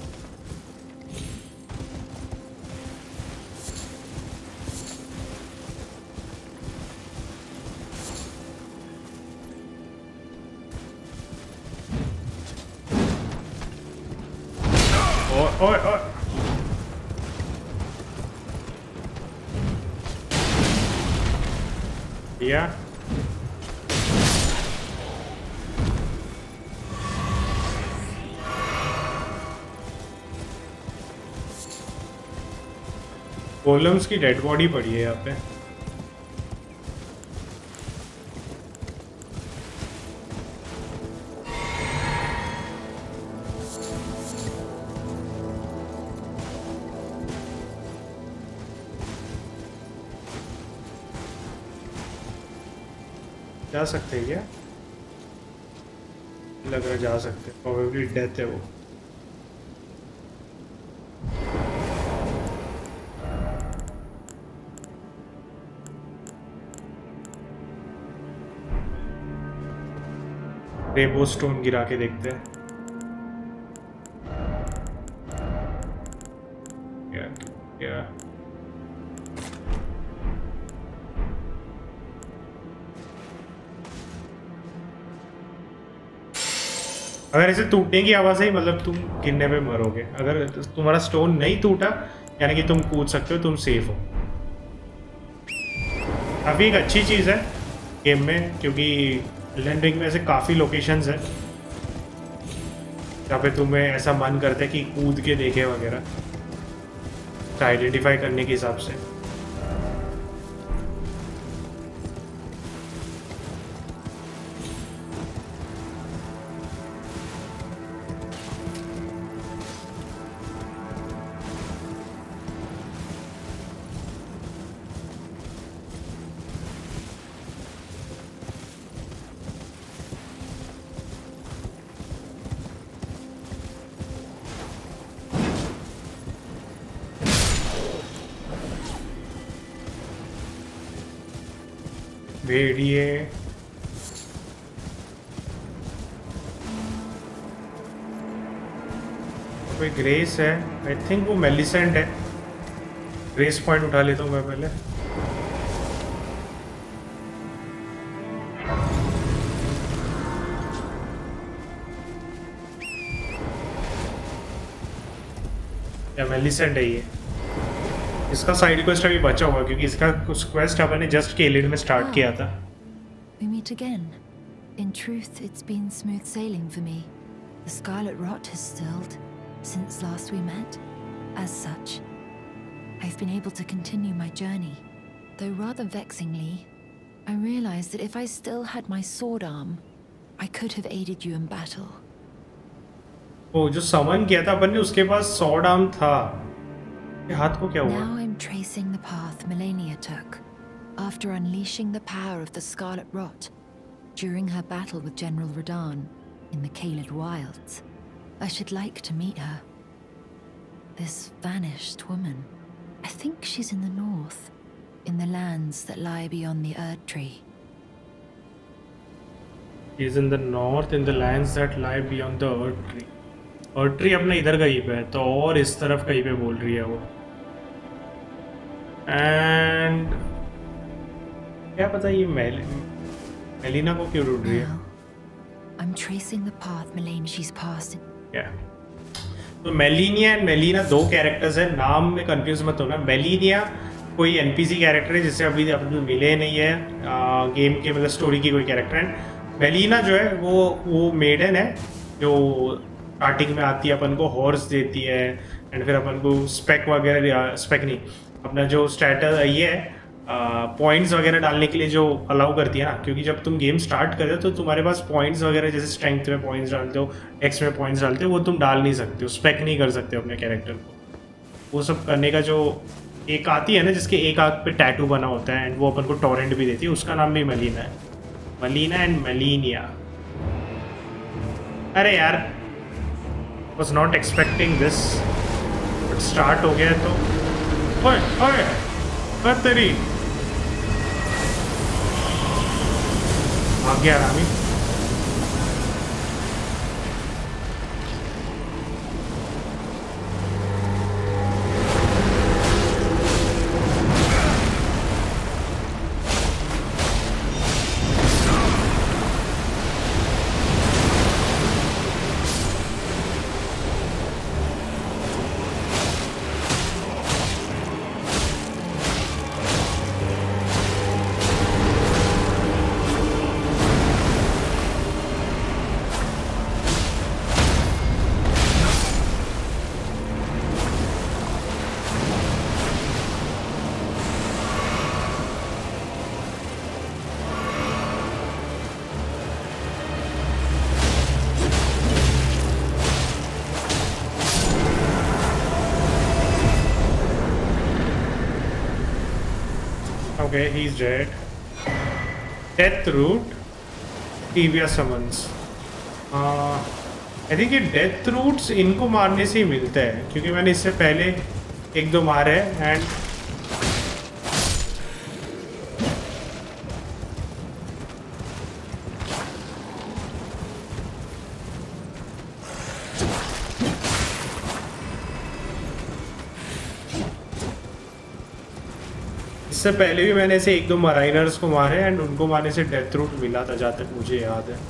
S1: ओए ओए या गोलम्स की डेड बॉडी पड़ी है यहाँ पे। जा सकते हैं क्या? लग रहा है जा सकते हैं, प्रोबेबली डेथ है वो। रेनबो स्टोन गिरा के देखते हैं क्या। अगर ऐसे टूटने की आवाज़ आई मतलब तुम गिरने पे मरोगे। अगर तुम्हारा स्टोन नहीं टूटा यानी कि तुम कूद सकते हो, तुम सेफ हो। काफ़ी एक अच्छी चीज़ है गेम में, क्योंकि एल्डन रिंग में ऐसे काफ़ी लोकेशंस है जहाँ पे तुम्हें ऐसा मन करता है कि कूद के देखे वगैरह, आइडेंटिफाई करने के हिसाब से। भेड़िए, कोई ग्रेस है, आई थिंक वो मेलिसेंट है। ग्रेस पॉइंट उठा लेता हूँ मैं पहले। या मेलिसेंट है ये। इसका साइड क्वेस्ट अभी बचा हुआ क्योंकि इसका कुछ क्वेस्ट अपन ने जस्ट केलिड में स्टार्ट किया था।
S2: We meet again. In truth, it's been smooth sailing for me. The scarlet rot has stilled since last we met. As such, I've been able to continue my journey. Though rather vexingly, I realized that if I still had my sword arm, I could have aided you in battle.
S1: वो जो समन किया था अपन ने, उसके पास स्वॉर्ड आर्म था। ये हाथ को क्या हुआ?
S2: Now I'm tracing the path Melania took after unleashing the power of the Scarlet Rot during her battle with General Radahn in the Caelid Wilds. I should like to meet her. This vanished woman. I think she's in the north, in the lands that lie beyond the Erd Tree.
S1: She's in the north, in the lands that lie beyond the Erd Tree. Erd Tree अपना इधर कहीं पे है, तो और इस तरफ कहीं पे बोल रही है वो। एंड क्या पता ये मेलिना को क्यों ढूंढ रही है?
S2: I'm tracing the path Melanesi's passed.
S1: तो मेलिनिया एंड मेलिना दो कैरेक्टर्स हैं, नाम में कंफ्यूज मत होना। मेलिनिया कोई एनपीसी कैरेक्टर है जिससे अभी अपन मिले नहीं है गेम के, मतलब स्टोरी की कोई कैरेक्टर है। मेलिना जो है वो मेडन है जो स्टार्टिंग में आती है, अपन को हॉर्स देती है एंड फिर अपन को स्पेक वगैरह, स्पेक नहीं, अपना जो स्टेटस ये है पॉइंट्स वगैरह डालने के लिए जो अलाउ करती है ना, क्योंकि जब तुम गेम स्टार्ट करते हो तो तुम्हारे पास पॉइंट्स वगैरह जैसे स्ट्रेंथ में पॉइंट्स डालते हो, एक्स में पॉइंट्स डालते हो, वो तुम डाल नहीं सकते हो, स्पेक नहीं कर सकते हो अपने कैरेक्टर को। वो सब करने का जो एक आती है ना जिसके एक आँख पे टैटू बना होता है एंड वो अपन को टॉरेंट भी देती है, उसका नाम भी मेलिना है। Melina and Malenia. अरे यार, was not expecting this, but start हो गया है तो ओए ओए तेरी भाग गया रामी। Okay, he's dead. Death root, Tibia summons. I think ये डेथ रूट्स इनको मारने से ही मिलते हैं, क्योंकि मैंने इससे पहले एक दो मारे एंड इससे पहले भी मैंने ऐसे एक दो मराइनर्स को मारे एंड उनको मारने से डेथ रूट मिला था, जहाँ तक मुझे याद है।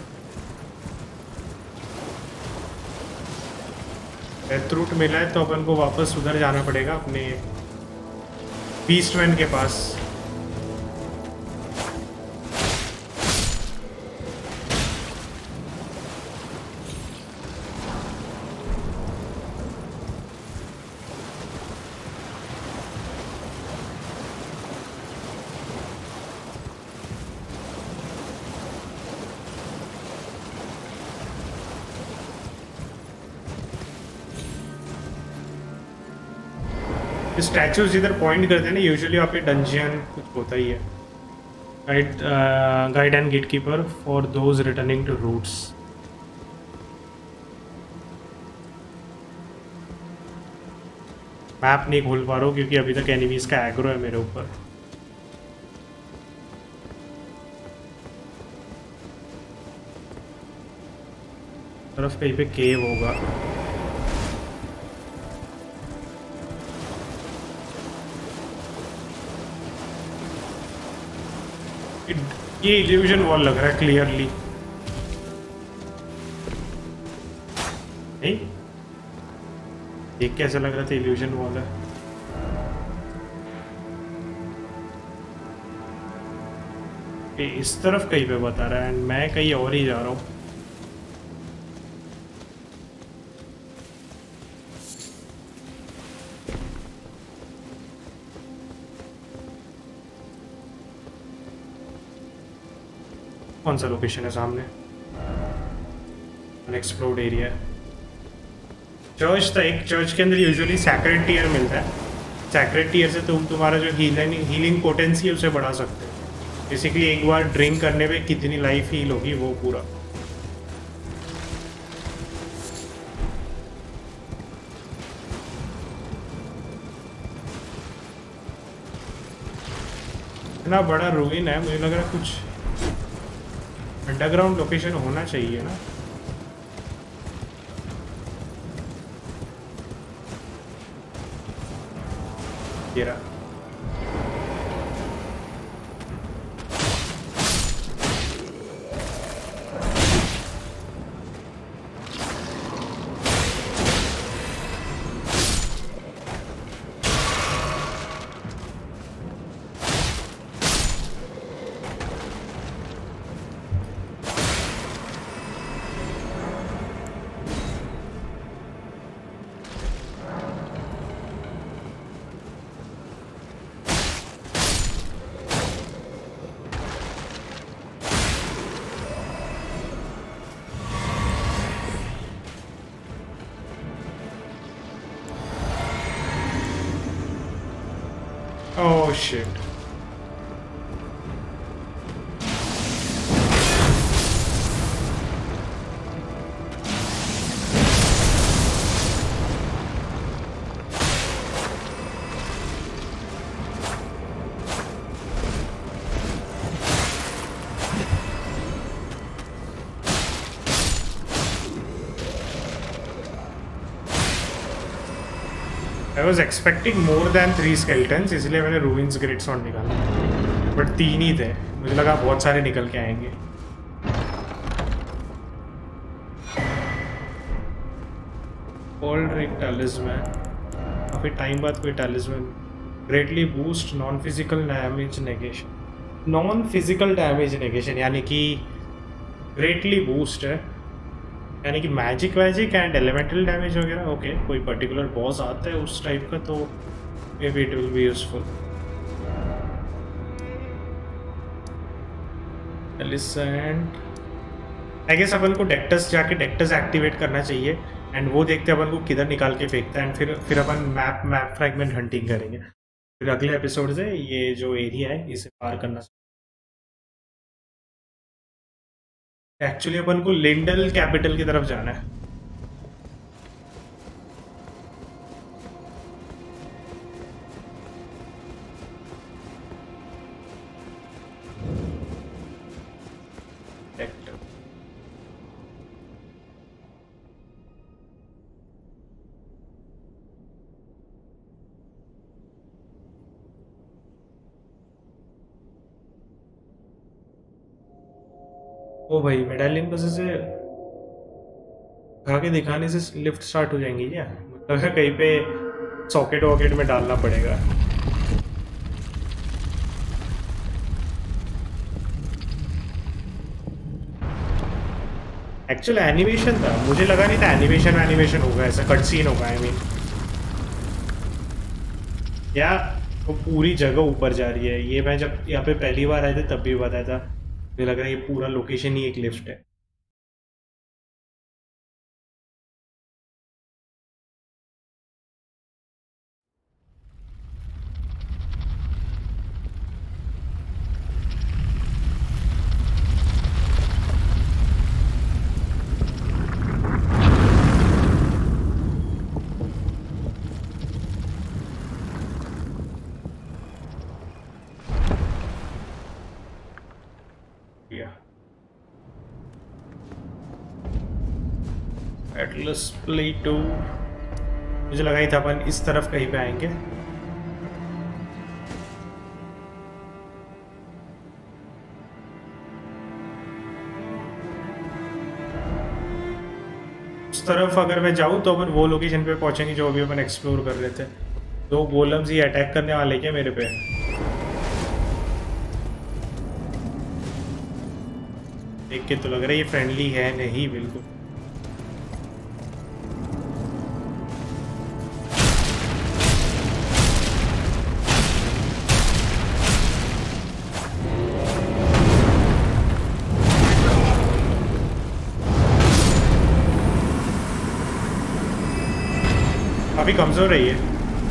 S1: डेथ रूट मिला है तो अपन को वापस उधर जाना पड़ेगा अपने बीस्टमैन के पास। स्टैचूज इधर पॉइंट करते हैं ना, यूजुअली वहाँ पे डंजियन कुछ होता ही है। Guide and gatekeeper for those returning to roots. Map नहीं खोल पा रहा हूँ क्योंकि अभी तक एनिमीज का एग्रो है मेरे ऊपर। तरफ कहीं पे केव होगा। ये इल्यूजन वॉल लग रहा है क्लियरली। नहीं, ये कैसे लग रहा था इल्यूजन वॉल है? ये इस तरफ कहीं पे बता रहा है एंड मैं कहीं और ही जा रहा हूँ। कौन सा लोकेशन है सामने? अनएक्सप्लोर्ड एरिया है। चर्च था एक, चर्च के अंदर यूजुअली सैक्रेड टीयर मिलता है। सैक्रेड टीयर से तुम तुम्हारा जो हीलिंग पोटेंसी है उसे बढ़ा सकते हो। बेसिकली एक बार ड्रिंक करने पे कितनी लाइफ हील होगी वो पूरा। इतना बड़ा रूइन है, मुझे लग रहा है कुछ अंडरग्राउंड लोकेशन होना चाहिए ना। ये रहा। Oh shit. I was expecting more than 3 skeletons, इसलिए मैंने ruins great sword निकाला, बट 3 ही थे। मुझे लगा बहुत सारे निकल के आएंगे। Old Ring Talisman, काफी टाइम बाद कोई talisman। Greatly boost non-physical damage negation। Non-physical damage negation यानी कि greatly boost है, यानी कि मैजिक वैजिक एंड एलिमेंटल डैमेज वगैरह। ओके, कोई पर्टिकुलर बॉस आता है उस टाइप का तो maybe it will be useful. एलिसेंट, आई गेस अपन को डेक्टस जाके डेक्टस एक्टिवेट करना चाहिए एंड वो देखते हैं अपन को किधर निकाल के फेंकता है एंड फिर अपन मैप फ्रैगमेंट हंटिंग करेंगे। फिर अगले एपिसोड से ये जो एरिया है इसे पार करना। एक्चुअली अपन को लिंडल कैपिटल की तरफ जाना है। ओ भाई, मेडालियन बस से उठा के दिखाने से लिफ्ट स्टार्ट हो जाएंगी क्या? मतलब कहीं पे सॉकेट वॉकेट में डालना पड़ेगा। एक्चुअल एनिमेशन था, मुझे लगा नहीं था एनिमेशन होगा, ऐसा कट सीन होगा। आई मीन या वो पूरी जगह ऊपर जा रही है। ये मैं जब यहाँ पे पहली बार आए थे तब भी बताया था, मुझे लग रहा है ये पूरा लोकेशन ही एक लिफ्ट है। एटलस प्लेटो, मुझे लगा ही था अपन इस तरफ कहीं पे आएंगे। उस तरफ अगर मैं जाऊँ तो अपन वो लोकेशन पे पहुंचेंगे जो अभी अपन एक्सप्लोर कर रहे थे। दो गोलम्स ही अटैक करने वाले क्या मेरे पे? देख के तो लग रहा है ये फ्रेंडली है नहीं बिल्कुल। काफी कमजोर है ये।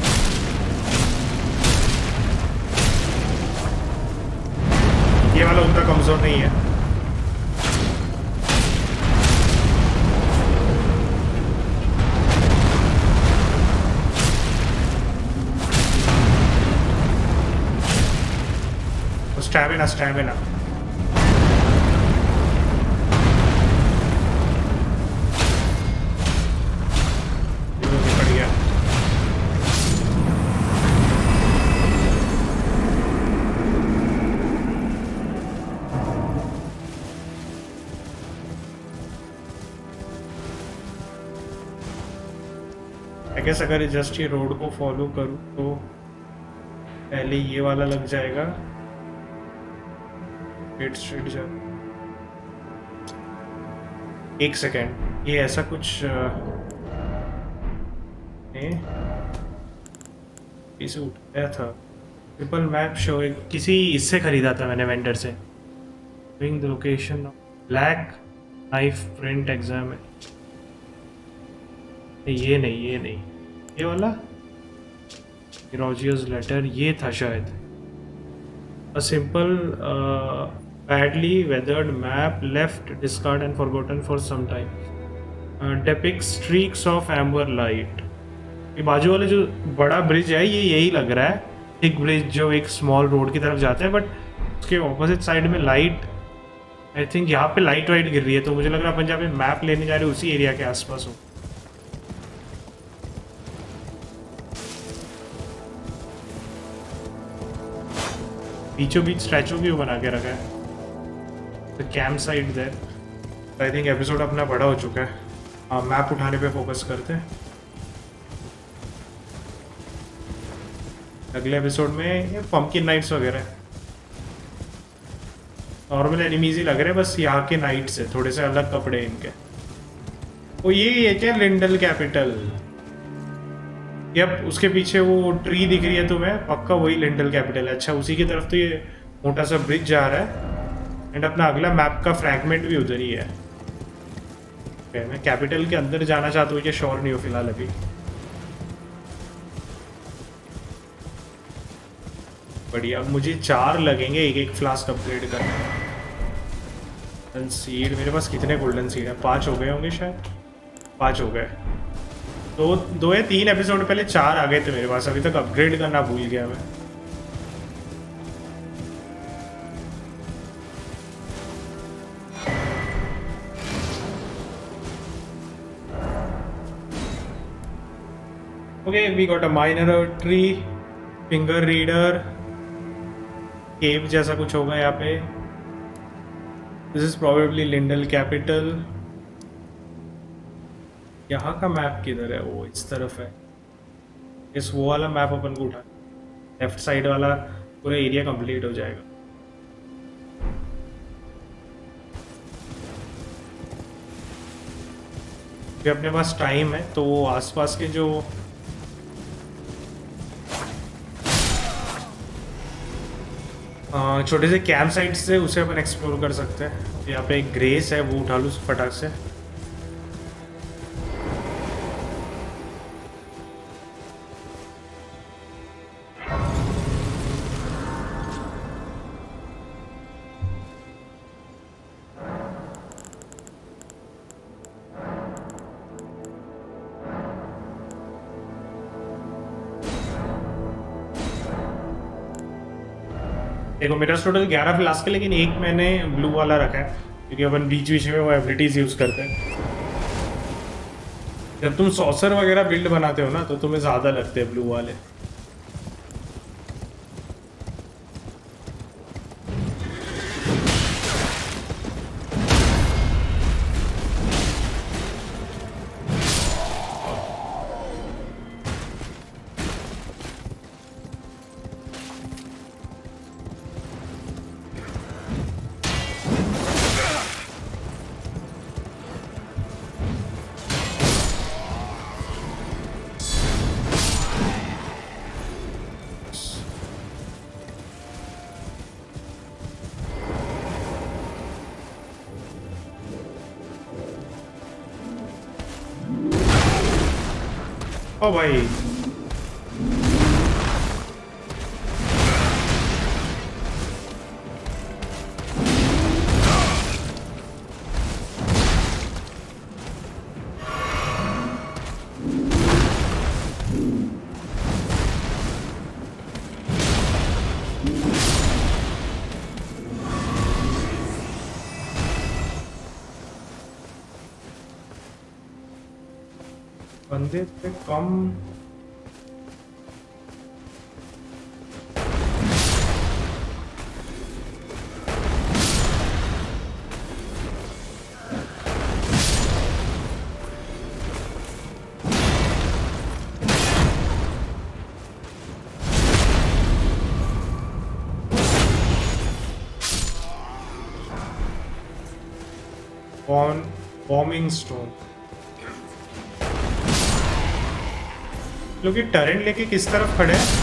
S1: ये वाला उतना कमजोर नहीं है। स्टैमिना स्टैमिना पड़ गया। आई गेस अगर जस्ट ये रोड को फॉलो करूँ तो पहले ये वाला लग जाएगा। स्ट्रेट जा। एक सेकेंड, ये ऐसा कुछ इसे उठाया था। ट्रिपल मैप शो किसी इससे खरीदा था मैंने वेंडर से। The location black knife print exam. ये नहीं ये वाला रोजियर्स लेटर ये था शायद। A simple badly weathered map left discarded and forgotten for some time. Depicts streaks of amber light. ये बाजू वाले जो बड़ा ब्रिज है ये यही लग रहा है, एक ब्रिज जो एक स्मॉल रोड की तरफ जाता है, बट उसके ऑपोजिट साइड में लाइट, आई थिंक यहाँ पे लाइट वाइट गिर रही है। तो मुझे लग रहा है अपन जहाँ पे मैप लेने जा रहे हैं उसी एरिया के आसपास हो। बीचों बीच स्टैचू भी बना के रखा है। The camp site there. I think episode अपना बड़ा हो चुका है। मैप उठाने पे फोकस करते हैं। अगले एपिसोड में ये पंपकिन नाइट्स वगैरह नॉर्मल एनिमीज ही लग रहे हैं, बस यहाँ के नाइट से थोड़े से अलग कपड़े इनके। ओ ये क्या लिंडल कैपिटल? यप, उसके पीछे वो ट्री दिख रही है तुम्हें, पक्का वही लिंडल कैपिटल है। अच्छा, उसी की तरफ तो ये मोटा सा ब्रिज जा रहा है एंड अपना अगला मैप का फ्रैगमेंट भी उधर ही है। मैं कैपिटल के अंदर जाना चाहता हूँ, ये श्योर नहीं हो फिलहाल अभी। बढ़िया, मुझे 4 लगेंगे एक एक फ्लास्क अपग्रेड करने। गोल्डन सीड मेरे पास कितने गोल्डन सीड है? 5 हो गए होंगे शायद। 5 हो गए। 2 या 3 एपिसोड पहले 4 आ गए थे मेरे पास। अभी तक अपग्रेड करना भूल गया मैं। Okay, we got a minor tree, finger reader, cave जैसा कुछ होगा यहाँ पे। This is probably Leyndell capital. यहाँ का मैप किधर है? वो इस तरफ है। इस वो वाला मैप अपन को उठा, लेफ्ट साइड वाला पूरा एरिया कंप्लीट हो जाएगा। फिर अपने पास टाइम है तो वो आसपास के जो छोटे से कैंप साइट्स से उसे अपन एक्सप्लोर कर सकते हैं। यहाँ पे एक ग्रेस है, वो उठा लूँ फटाक से। देखो मेरा टोटल 11 फ्लास्क है, लेकिन एक मैंने ब्लू वाला रखा है क्योंकि अपन बीच बीच में वो एबिलिटीज यूज करते हैं। जब तुम सॉसर वगैरह बिल्ड बनाते हो ना तो तुम्हें ज़्यादा लगते हैं ब्लू वाले। ओ भाई बंदे पे कम। बॉम्बिंग स्टोन लोग ये टरेंट लेके किस तरफ खड़े हैं?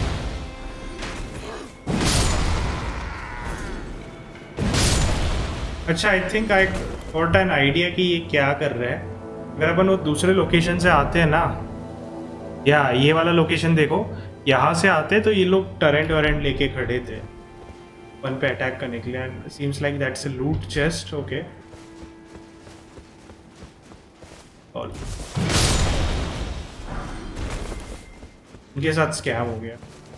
S1: अच्छा, I think I got an idea कि ये क्या कर रहे हैं। अगर अपन वो दूसरे लोकेशन से आते हैं ना, या ये वाला लोकेशन देखो, यहाँ से आते तो ये लोग टरेंट वरेंट लेके खड़े थे अपन पे अटैक करने के लिए। And seems like that's a loot chest. Okay, उनके साथ स्कैम हो गया।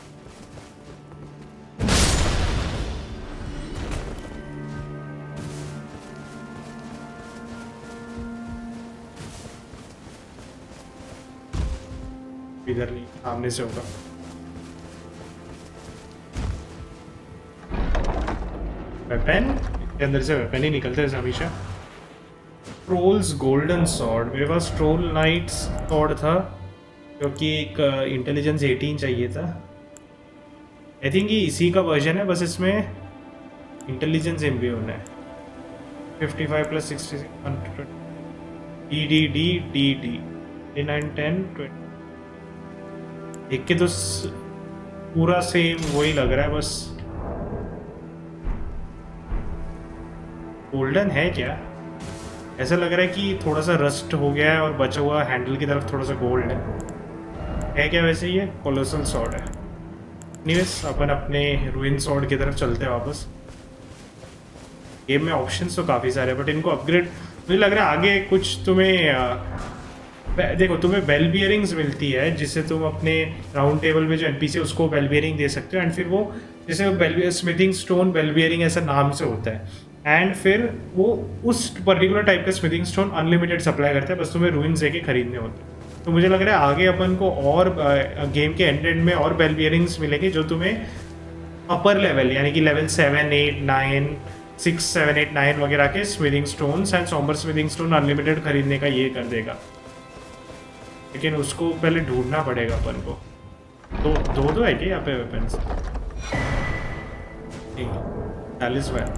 S1: इधर नहीं, सामने से होगा। वेपन के अंदर से वेपन ही निकलते हैं हमेशा। ट्रोल्स गोल्डन सॉर्ड, मेरे पास ट्रोल नाइट्स सॉर्ड था क्योंकि एक इंटेलिजेंस 18 चाहिए था। आई थिंक ये इसी का वर्जन है, बस इसमें इंटेलिजेंस इम्प्यून है। 55 + 66 DDD 9 10 20 देख के तो पूरा सेम वही लग रहा है, बस गोल्डन है क्या? ऐसा लग रहा है कि थोड़ा सा रस्ट हो गया है और बचा हुआ हैंडल की तरफ थोड़ा सा गोल्ड है क्या? वैसे ये कोलोसल सॉर्ड है। एनीवेज अपन अपने रूइन सॉर्ड की तरफ चलते हैं वापस। गेम में ऑप्शंस तो काफ़ी सारे हैं, बट इनको अपग्रेड मुझे लग रहा है आगे कुछ तुम्हें देखो, तुम्हें बेल बियरिंग्स मिलती है जिससे तुम अपने राउंड टेबल में जो एनपीसी उसको बेल बियरिंग दे सकते हो। एंड फिर वो जैसे bell smithing stone bell bearing ऐसा नाम से होता है, एंड फिर वो उस पर्टिकुलर टाइप का स्मिथिंग स्टोन अनलिमिटेड सप्लाई करता है, बस तुम्हें रूइंस देके खरीदने होते हैं। तो मुझे लग रहा है आगे अपन को और गेम के एंड में और बेल बियरिंग्स मिलेंगे जो तुम्हें अपर लेवल यानी कि लेवल 7 8 9 6 7 8 9 वगैरह के smithing stones and somber smithing stone unlimited खरीदने का ये कर देगा। लेकिन उसको पहले ढूंढना पड़ेगा अपन को। दो है क्या यहाँ पे weapons? Talisman,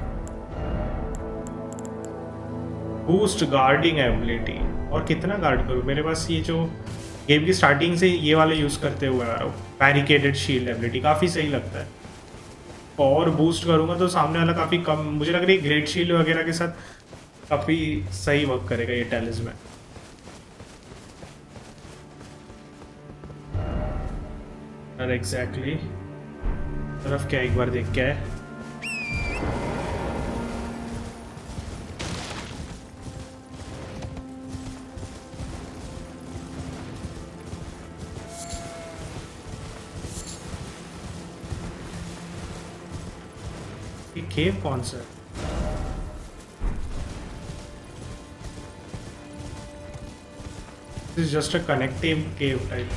S1: boost guarding ability. और कितना गार्ड करूँ? मेरे पास ये जो गेम की स्टार्टिंग से ये वाला यूज़ करते हुए आ रहा हूँ, बैरिकेडेड शील्ड एबिलिटी काफ़ी सही लगता है। और बूस्ट करूँगा तो सामने वाला काफ़ी कम, मुझे लग रही है ग्रेट शील्ड वगैरह के साथ काफ़ी सही वर्क करेगा ये टैलिस्मैन। एग्जैक्टली तरफ क्या एक बार देख के आए। ये केव कौन सा है? This is just a connective cave type.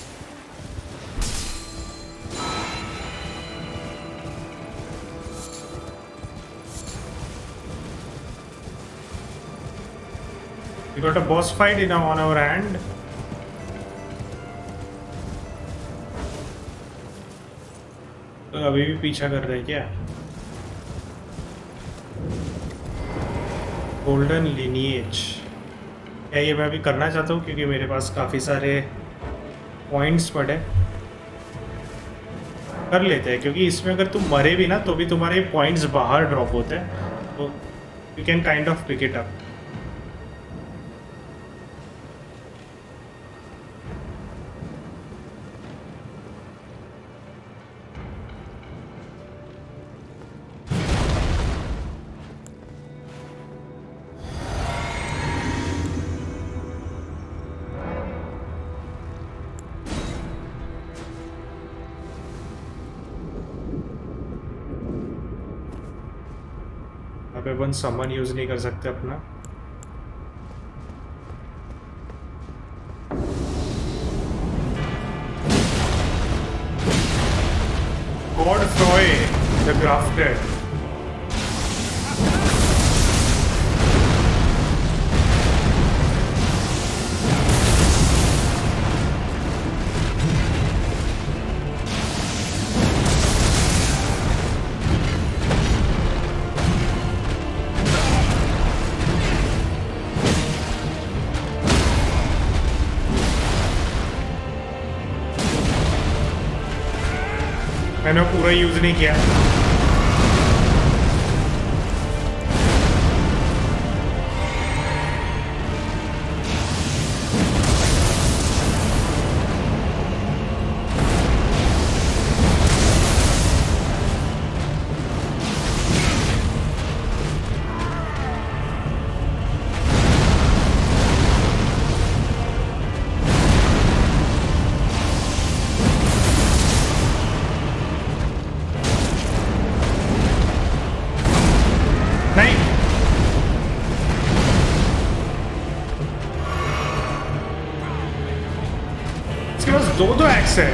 S1: We got a boss fight on our hand. तो अभी भी पीछा कर रहे हैं क्या? गोल्डन लिनिएज, क्या ये मैं अभी करना चाहता हूँ क्योंकि मेरे पास काफ़ी सारे पॉइंट्स पड़े। कर लेते हैं क्योंकि इसमें अगर तुम मरे भी ना तो भी तुम्हारे पॉइंट्स बाहर ड्रॉप होते हैं, तो you can kind of pick it up. अपन समन यूज नहीं कर सकते अपना। गॉडफ्रॉय द ग्राफ्टेड, मैंने पूरा यूज नहीं किया। दो एक्स है।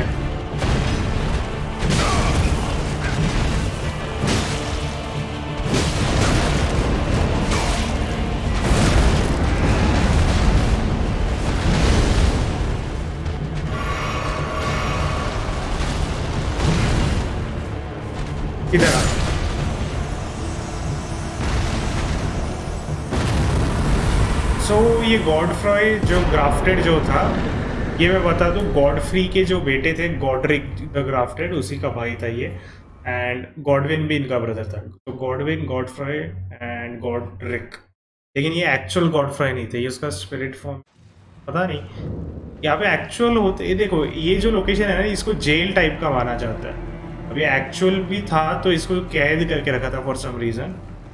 S1: इधर आ। सो ये गॉडफ्रॉय जो ग्राफ्टेड जो था, ये मैं बता दूं, गॉडफ्री के जो बेटे थे गॉडरिक द ग्राफ्टेड, उसी का भाई था ये, एंड गॉडविन भी इनका ब्रदर था। तो गॉडविन, गॉडफ्रॉय एंड गॉडरिक, लेकिन ये एक्चुअल गॉडफ्रॉय नहीं थे, ये उसका स्पिरिट फॉर्म पता नहीं। यहाँ पे एक्चुअल होते, ये देखो ये जो लोकेशन है ना, इसको जेल टाइप का माना जाता है। अभी एक्चुअल भी था तो इसको कैद करके रखा था for some reason.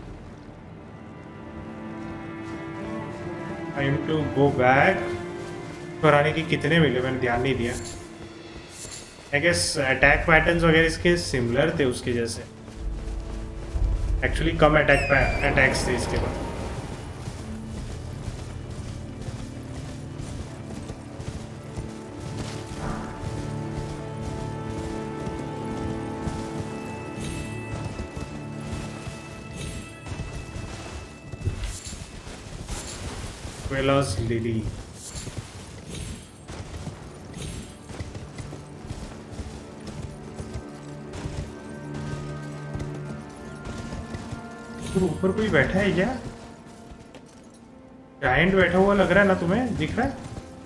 S1: Time to go back. कराने के कितने मिले मैंने ध्यान नहीं दिया। आई गेस अटैक पैटर्न्स वगैरह इसके सिमिलर थे उसके जैसे, एक्चुअली कम अटैक्स थे इसके बाद। Quella's Lily, तो ऊपर कोई बैठा है क्या? जायंट बैठा हुआ लग रहा है ना, तुम्हें दिख रहा है?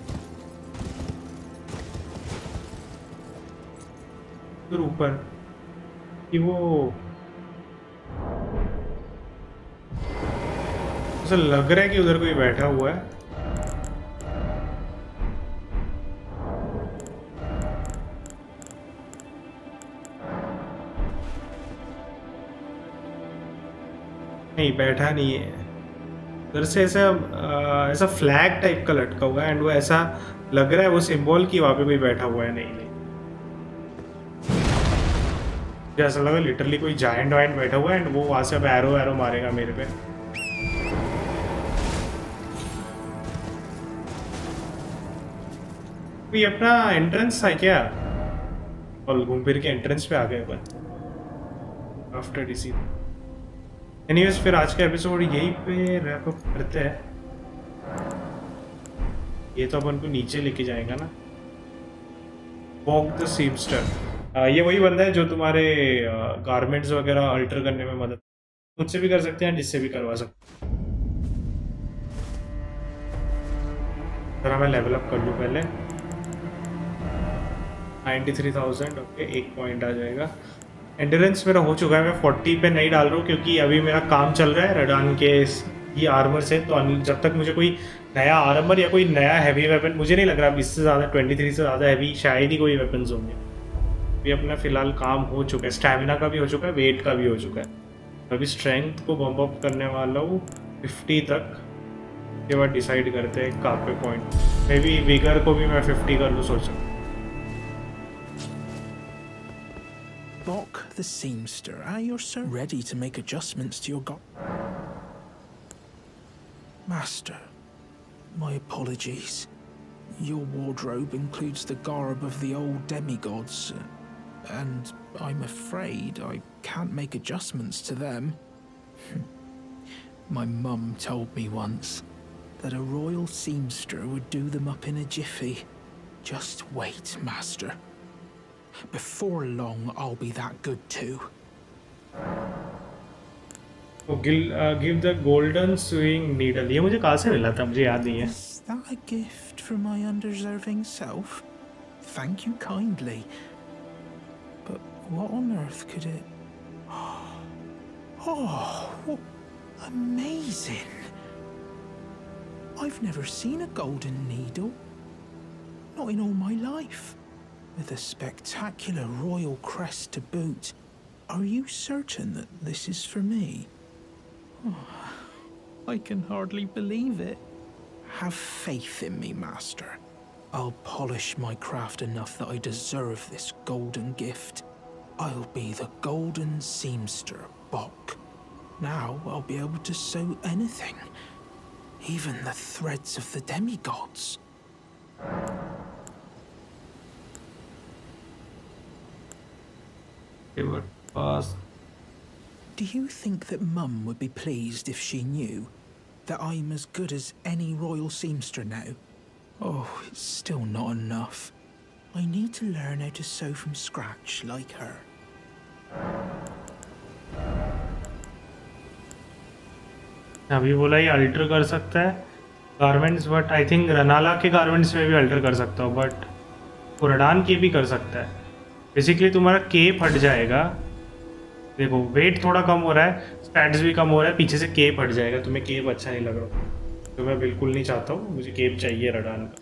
S1: उधर ऊपर कि वो ऐसा लग रहा है कि उधर कोई बैठा हुआ है। नहीं, बैठा नहीं है उधर से, ऐसा ऐसा फ्लैग टाइप का लटका हुआ है, एंड वो ऐसा लग रहा है वो सिंबल कि वहां पे कोई बैठा हुआ है। नहीं नहीं, ऐसा लगा लिटरली कोई जायंट वायंट बैठा हुआ है, एंड वो वहां से अब एरो एरो मारेगा मेरे पे। ये अपना एंट्रेंस था क्या? और घूम फिर के एंट्रेंस पे आ गए अपन आफ्टर डीसी। एनीवेज फिर आज का एपिसोड यहीं पे रैप अप करते हैं। ये तो अपन को नीचे लेके जाएगा ना। वॉक द सीमस्टर, ये वही बंदा है जो तुम्हारे गारमेंट्स वगैरह अल्टर करने में मदद मुझसे भी कर सकते हैं, जिससे भी करवा सकते हैं। जरा मैं लेवल अप कर लूँ पहले। 93,000, ओके, 1 पॉइंट आ जाएगा। एंड्योरेंस मेरा हो चुका है, मैं 40 पे नहीं डाल रहा हूँ क्योंकि अभी मेरा काम चल रहा है रडान के ये आर्मर से। तो जब तक मुझे कोई नया आर्मर या कोई नया हैवी वेपन, मुझे नहीं लग रहा इससे ज़्यादा 23 से ज़्यादा हैवी शायद ही कोई वेपन्स होंगे। अभी अपना फिलहाल काम हो चुका है, स्टैमिना का भी हो चुका है, वेट का भी हो चुका है। अभी स्ट्रेंथ को बम्प अप करने वाला हूँ 50 तक, के बाद डिसाइड करते हैं कहाँ पे पॉइंट। मे बी विगर को भी मैं 50 कर लूँ सोचा।
S3: Bok the seamster, you're so ready to make adjustments to your Master, my apologies. Your wardrobe includes the garb of the old demigods, and I'm afraid I can't make adjustments to them. My mum told me once that a royal seamster would do them up in a jiffy. Just wait, Master. Before long, I'll be that good too.
S1: Give the golden sewing needle. ये मुझे कहाँ से मिला था, मुझे याद नहीं है।
S3: Is that a gift from my undeserving self? Thank you kindly. But what on earth could it... Oh, amazing. I've never seen a golden needle. Not in all my life. With a spectacular royal crest to boot. Are you certain that this is for me? Oh, I can hardly believe it. Have faith in me, Master. I'll polish my craft enough that I deserve this golden gift. I'll be the golden seamster, Bok. Now I'll be able to sew anything. Even the threads of the demigods. Do you think that Mum would be pleased if she knew that I'm as good as any royal seamster now? Oh, it's still not enough. I need to learn how to sew from scratch like her.
S1: अभी बोला ये अल्टर कर सकता है garments, but I think Rennala के गारमेंट्स में भी अल्टर कर सकता हूँ, बट रडान के भी कर सकता है। बेसिकली तुम्हारा केप हट जाएगा, देखो वेट थोड़ा कम हो रहा है, स्टैट्स भी कम हो रहा है, पीछे से केप हट जाएगा। तुम्हें केप अच्छा नहीं लग रहा तो मैं बिल्कुल नहीं चाहता हूँ, मुझे केप चाहिए रडान का।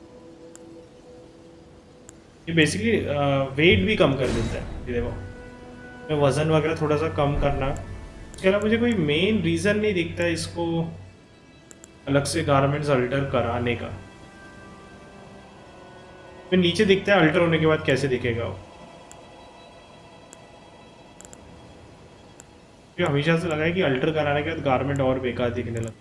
S1: ये बेसिकली वेट भी कम कर देता है। ये देखो मैं वज़न वगैरह थोड़ा सा कम करना, उसके अलावा मुझे कोई मेन रीज़न नहीं दिखता है इसको अलग से गारमेंट्स अल्टर कराने का। फिर नीचे दिखता है अल्टर होने के बाद कैसे दिखेगा वो। क्यों हमेशा से लगा है कि अल्टर कराने के बाद गारमेंट और बेकार दिखने लगा।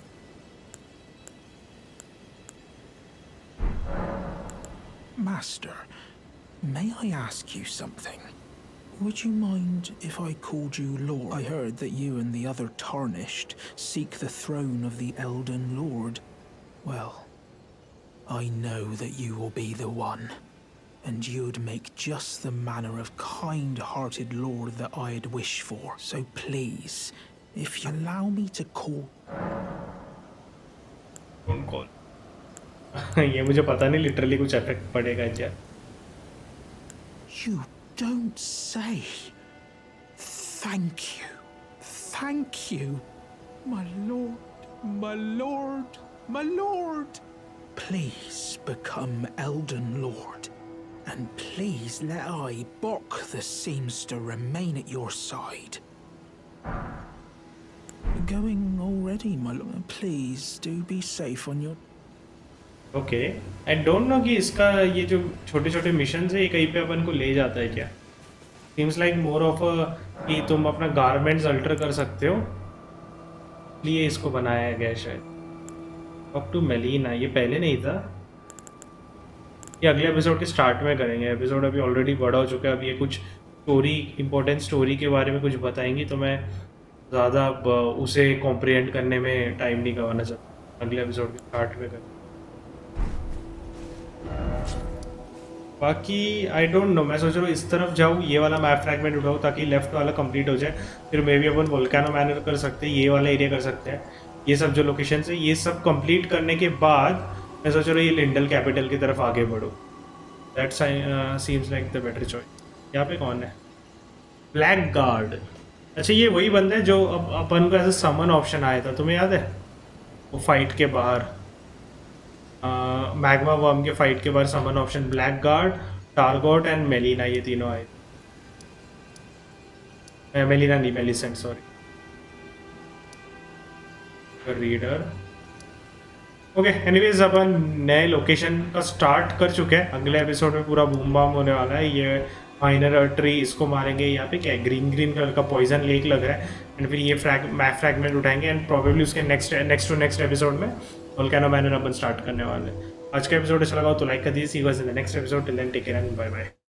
S3: Master, may I ask you something? Would you mind if I called you Lord? I heard that you and the other Tarnished seek the throne of the Elden Lord. Well, I know that you will be the one, and you'd make just the manner of kind-hearted lord that I'd wish for. So please, if you allow me to call...
S1: Don't call. ये मुझे पता नहीं लिटरली कुछ इफेक्ट पड़ेगा क्या।
S3: You don't say. Thank you. Thank you. My lord, my lord, my lord. Please become Elden Lord. And please let I, Bok the Seamster, remain at your side. Going already, my lord. Please do be safe on your...
S1: okay, I don't know कि इसका ये जो छोटे छोटे मिशन है ये कहीं पे अपन को ले जाता है क्या। सीम्स लाइक मोर ऑफ कि तुम अपना गारमेंट्स अल्टर कर सकते हो, इसलिए इसको बनाया गया शायद। अप टू मेलिना, ये पहले नहीं था। ये अगले एपिसोड के स्टार्ट में करेंगे। एपिसोड अभी ऑलरेडी बड़ा हो चुका है। अब ये कुछ स्टोरी, इंपॉर्टेंट स्टोरी के बारे में कुछ बताएंगी तो मैं ज़्यादा अब उसे कॉम्प्रिहेंड करने में टाइम नहीं गंवाना चाहता। अगले एपिसोड के स्टार्ट में करेंगे। बाकी आई डोंट नो, मैं सोच रहा हूँ इस तरफ जाऊँ, ये वाला मैप फ्रैगमेंट उठाऊँ ताकि लेफ्ट वाला कंप्लीट हो जाए। फिर मे बी अपन वोल्केनो मैनर कर सकते हैं, ये वाला एरिया कर सकते हैं। ये सब जो लोकेशन है ये सब कंप्लीट करने के बाद मैं सोच रहा हूँ ये लिंडल कैपिटल की तरफ आगे बढ़ूँ। That seems like the better choice. यहाँ पे कौन है? Black guard. अच्छा ये वही बंदा है जो अब अपन को ऐसा समन ऑप्शन आया था, तुम्हें याद है? वो फाइट के बाहर, मैग्मा वर्म के फाइट के बाहर summon option, black guard, Tragoth and Melina, ये तीनों आए। मेलिना नहीं, Millicent, sorry. Reader. Okay, anyways अपन नए लोकेशन का स्टार्ट कर चुके हैं। अगले एपिसोड में पूरा बूम बाम होने वाला है। ये माइनर ट्री, इसको मारेंगे। यहाँ पे क्या है? ग्रीन कलर का पॉइजन लेक लग रहा है। एंड फिर ये मैप फ्रैगमेंट उठाएंगे एंड प्रोबेबली उसके नेक्स्ट एपिसोड में वोल्केनो मैनर अपन स्टार्ट करने वाले हैं। आज का एपिसोड अच्छा लगा तो लाइक कर दीजिए। See you guys in the next episode. Till then take care and bye bye.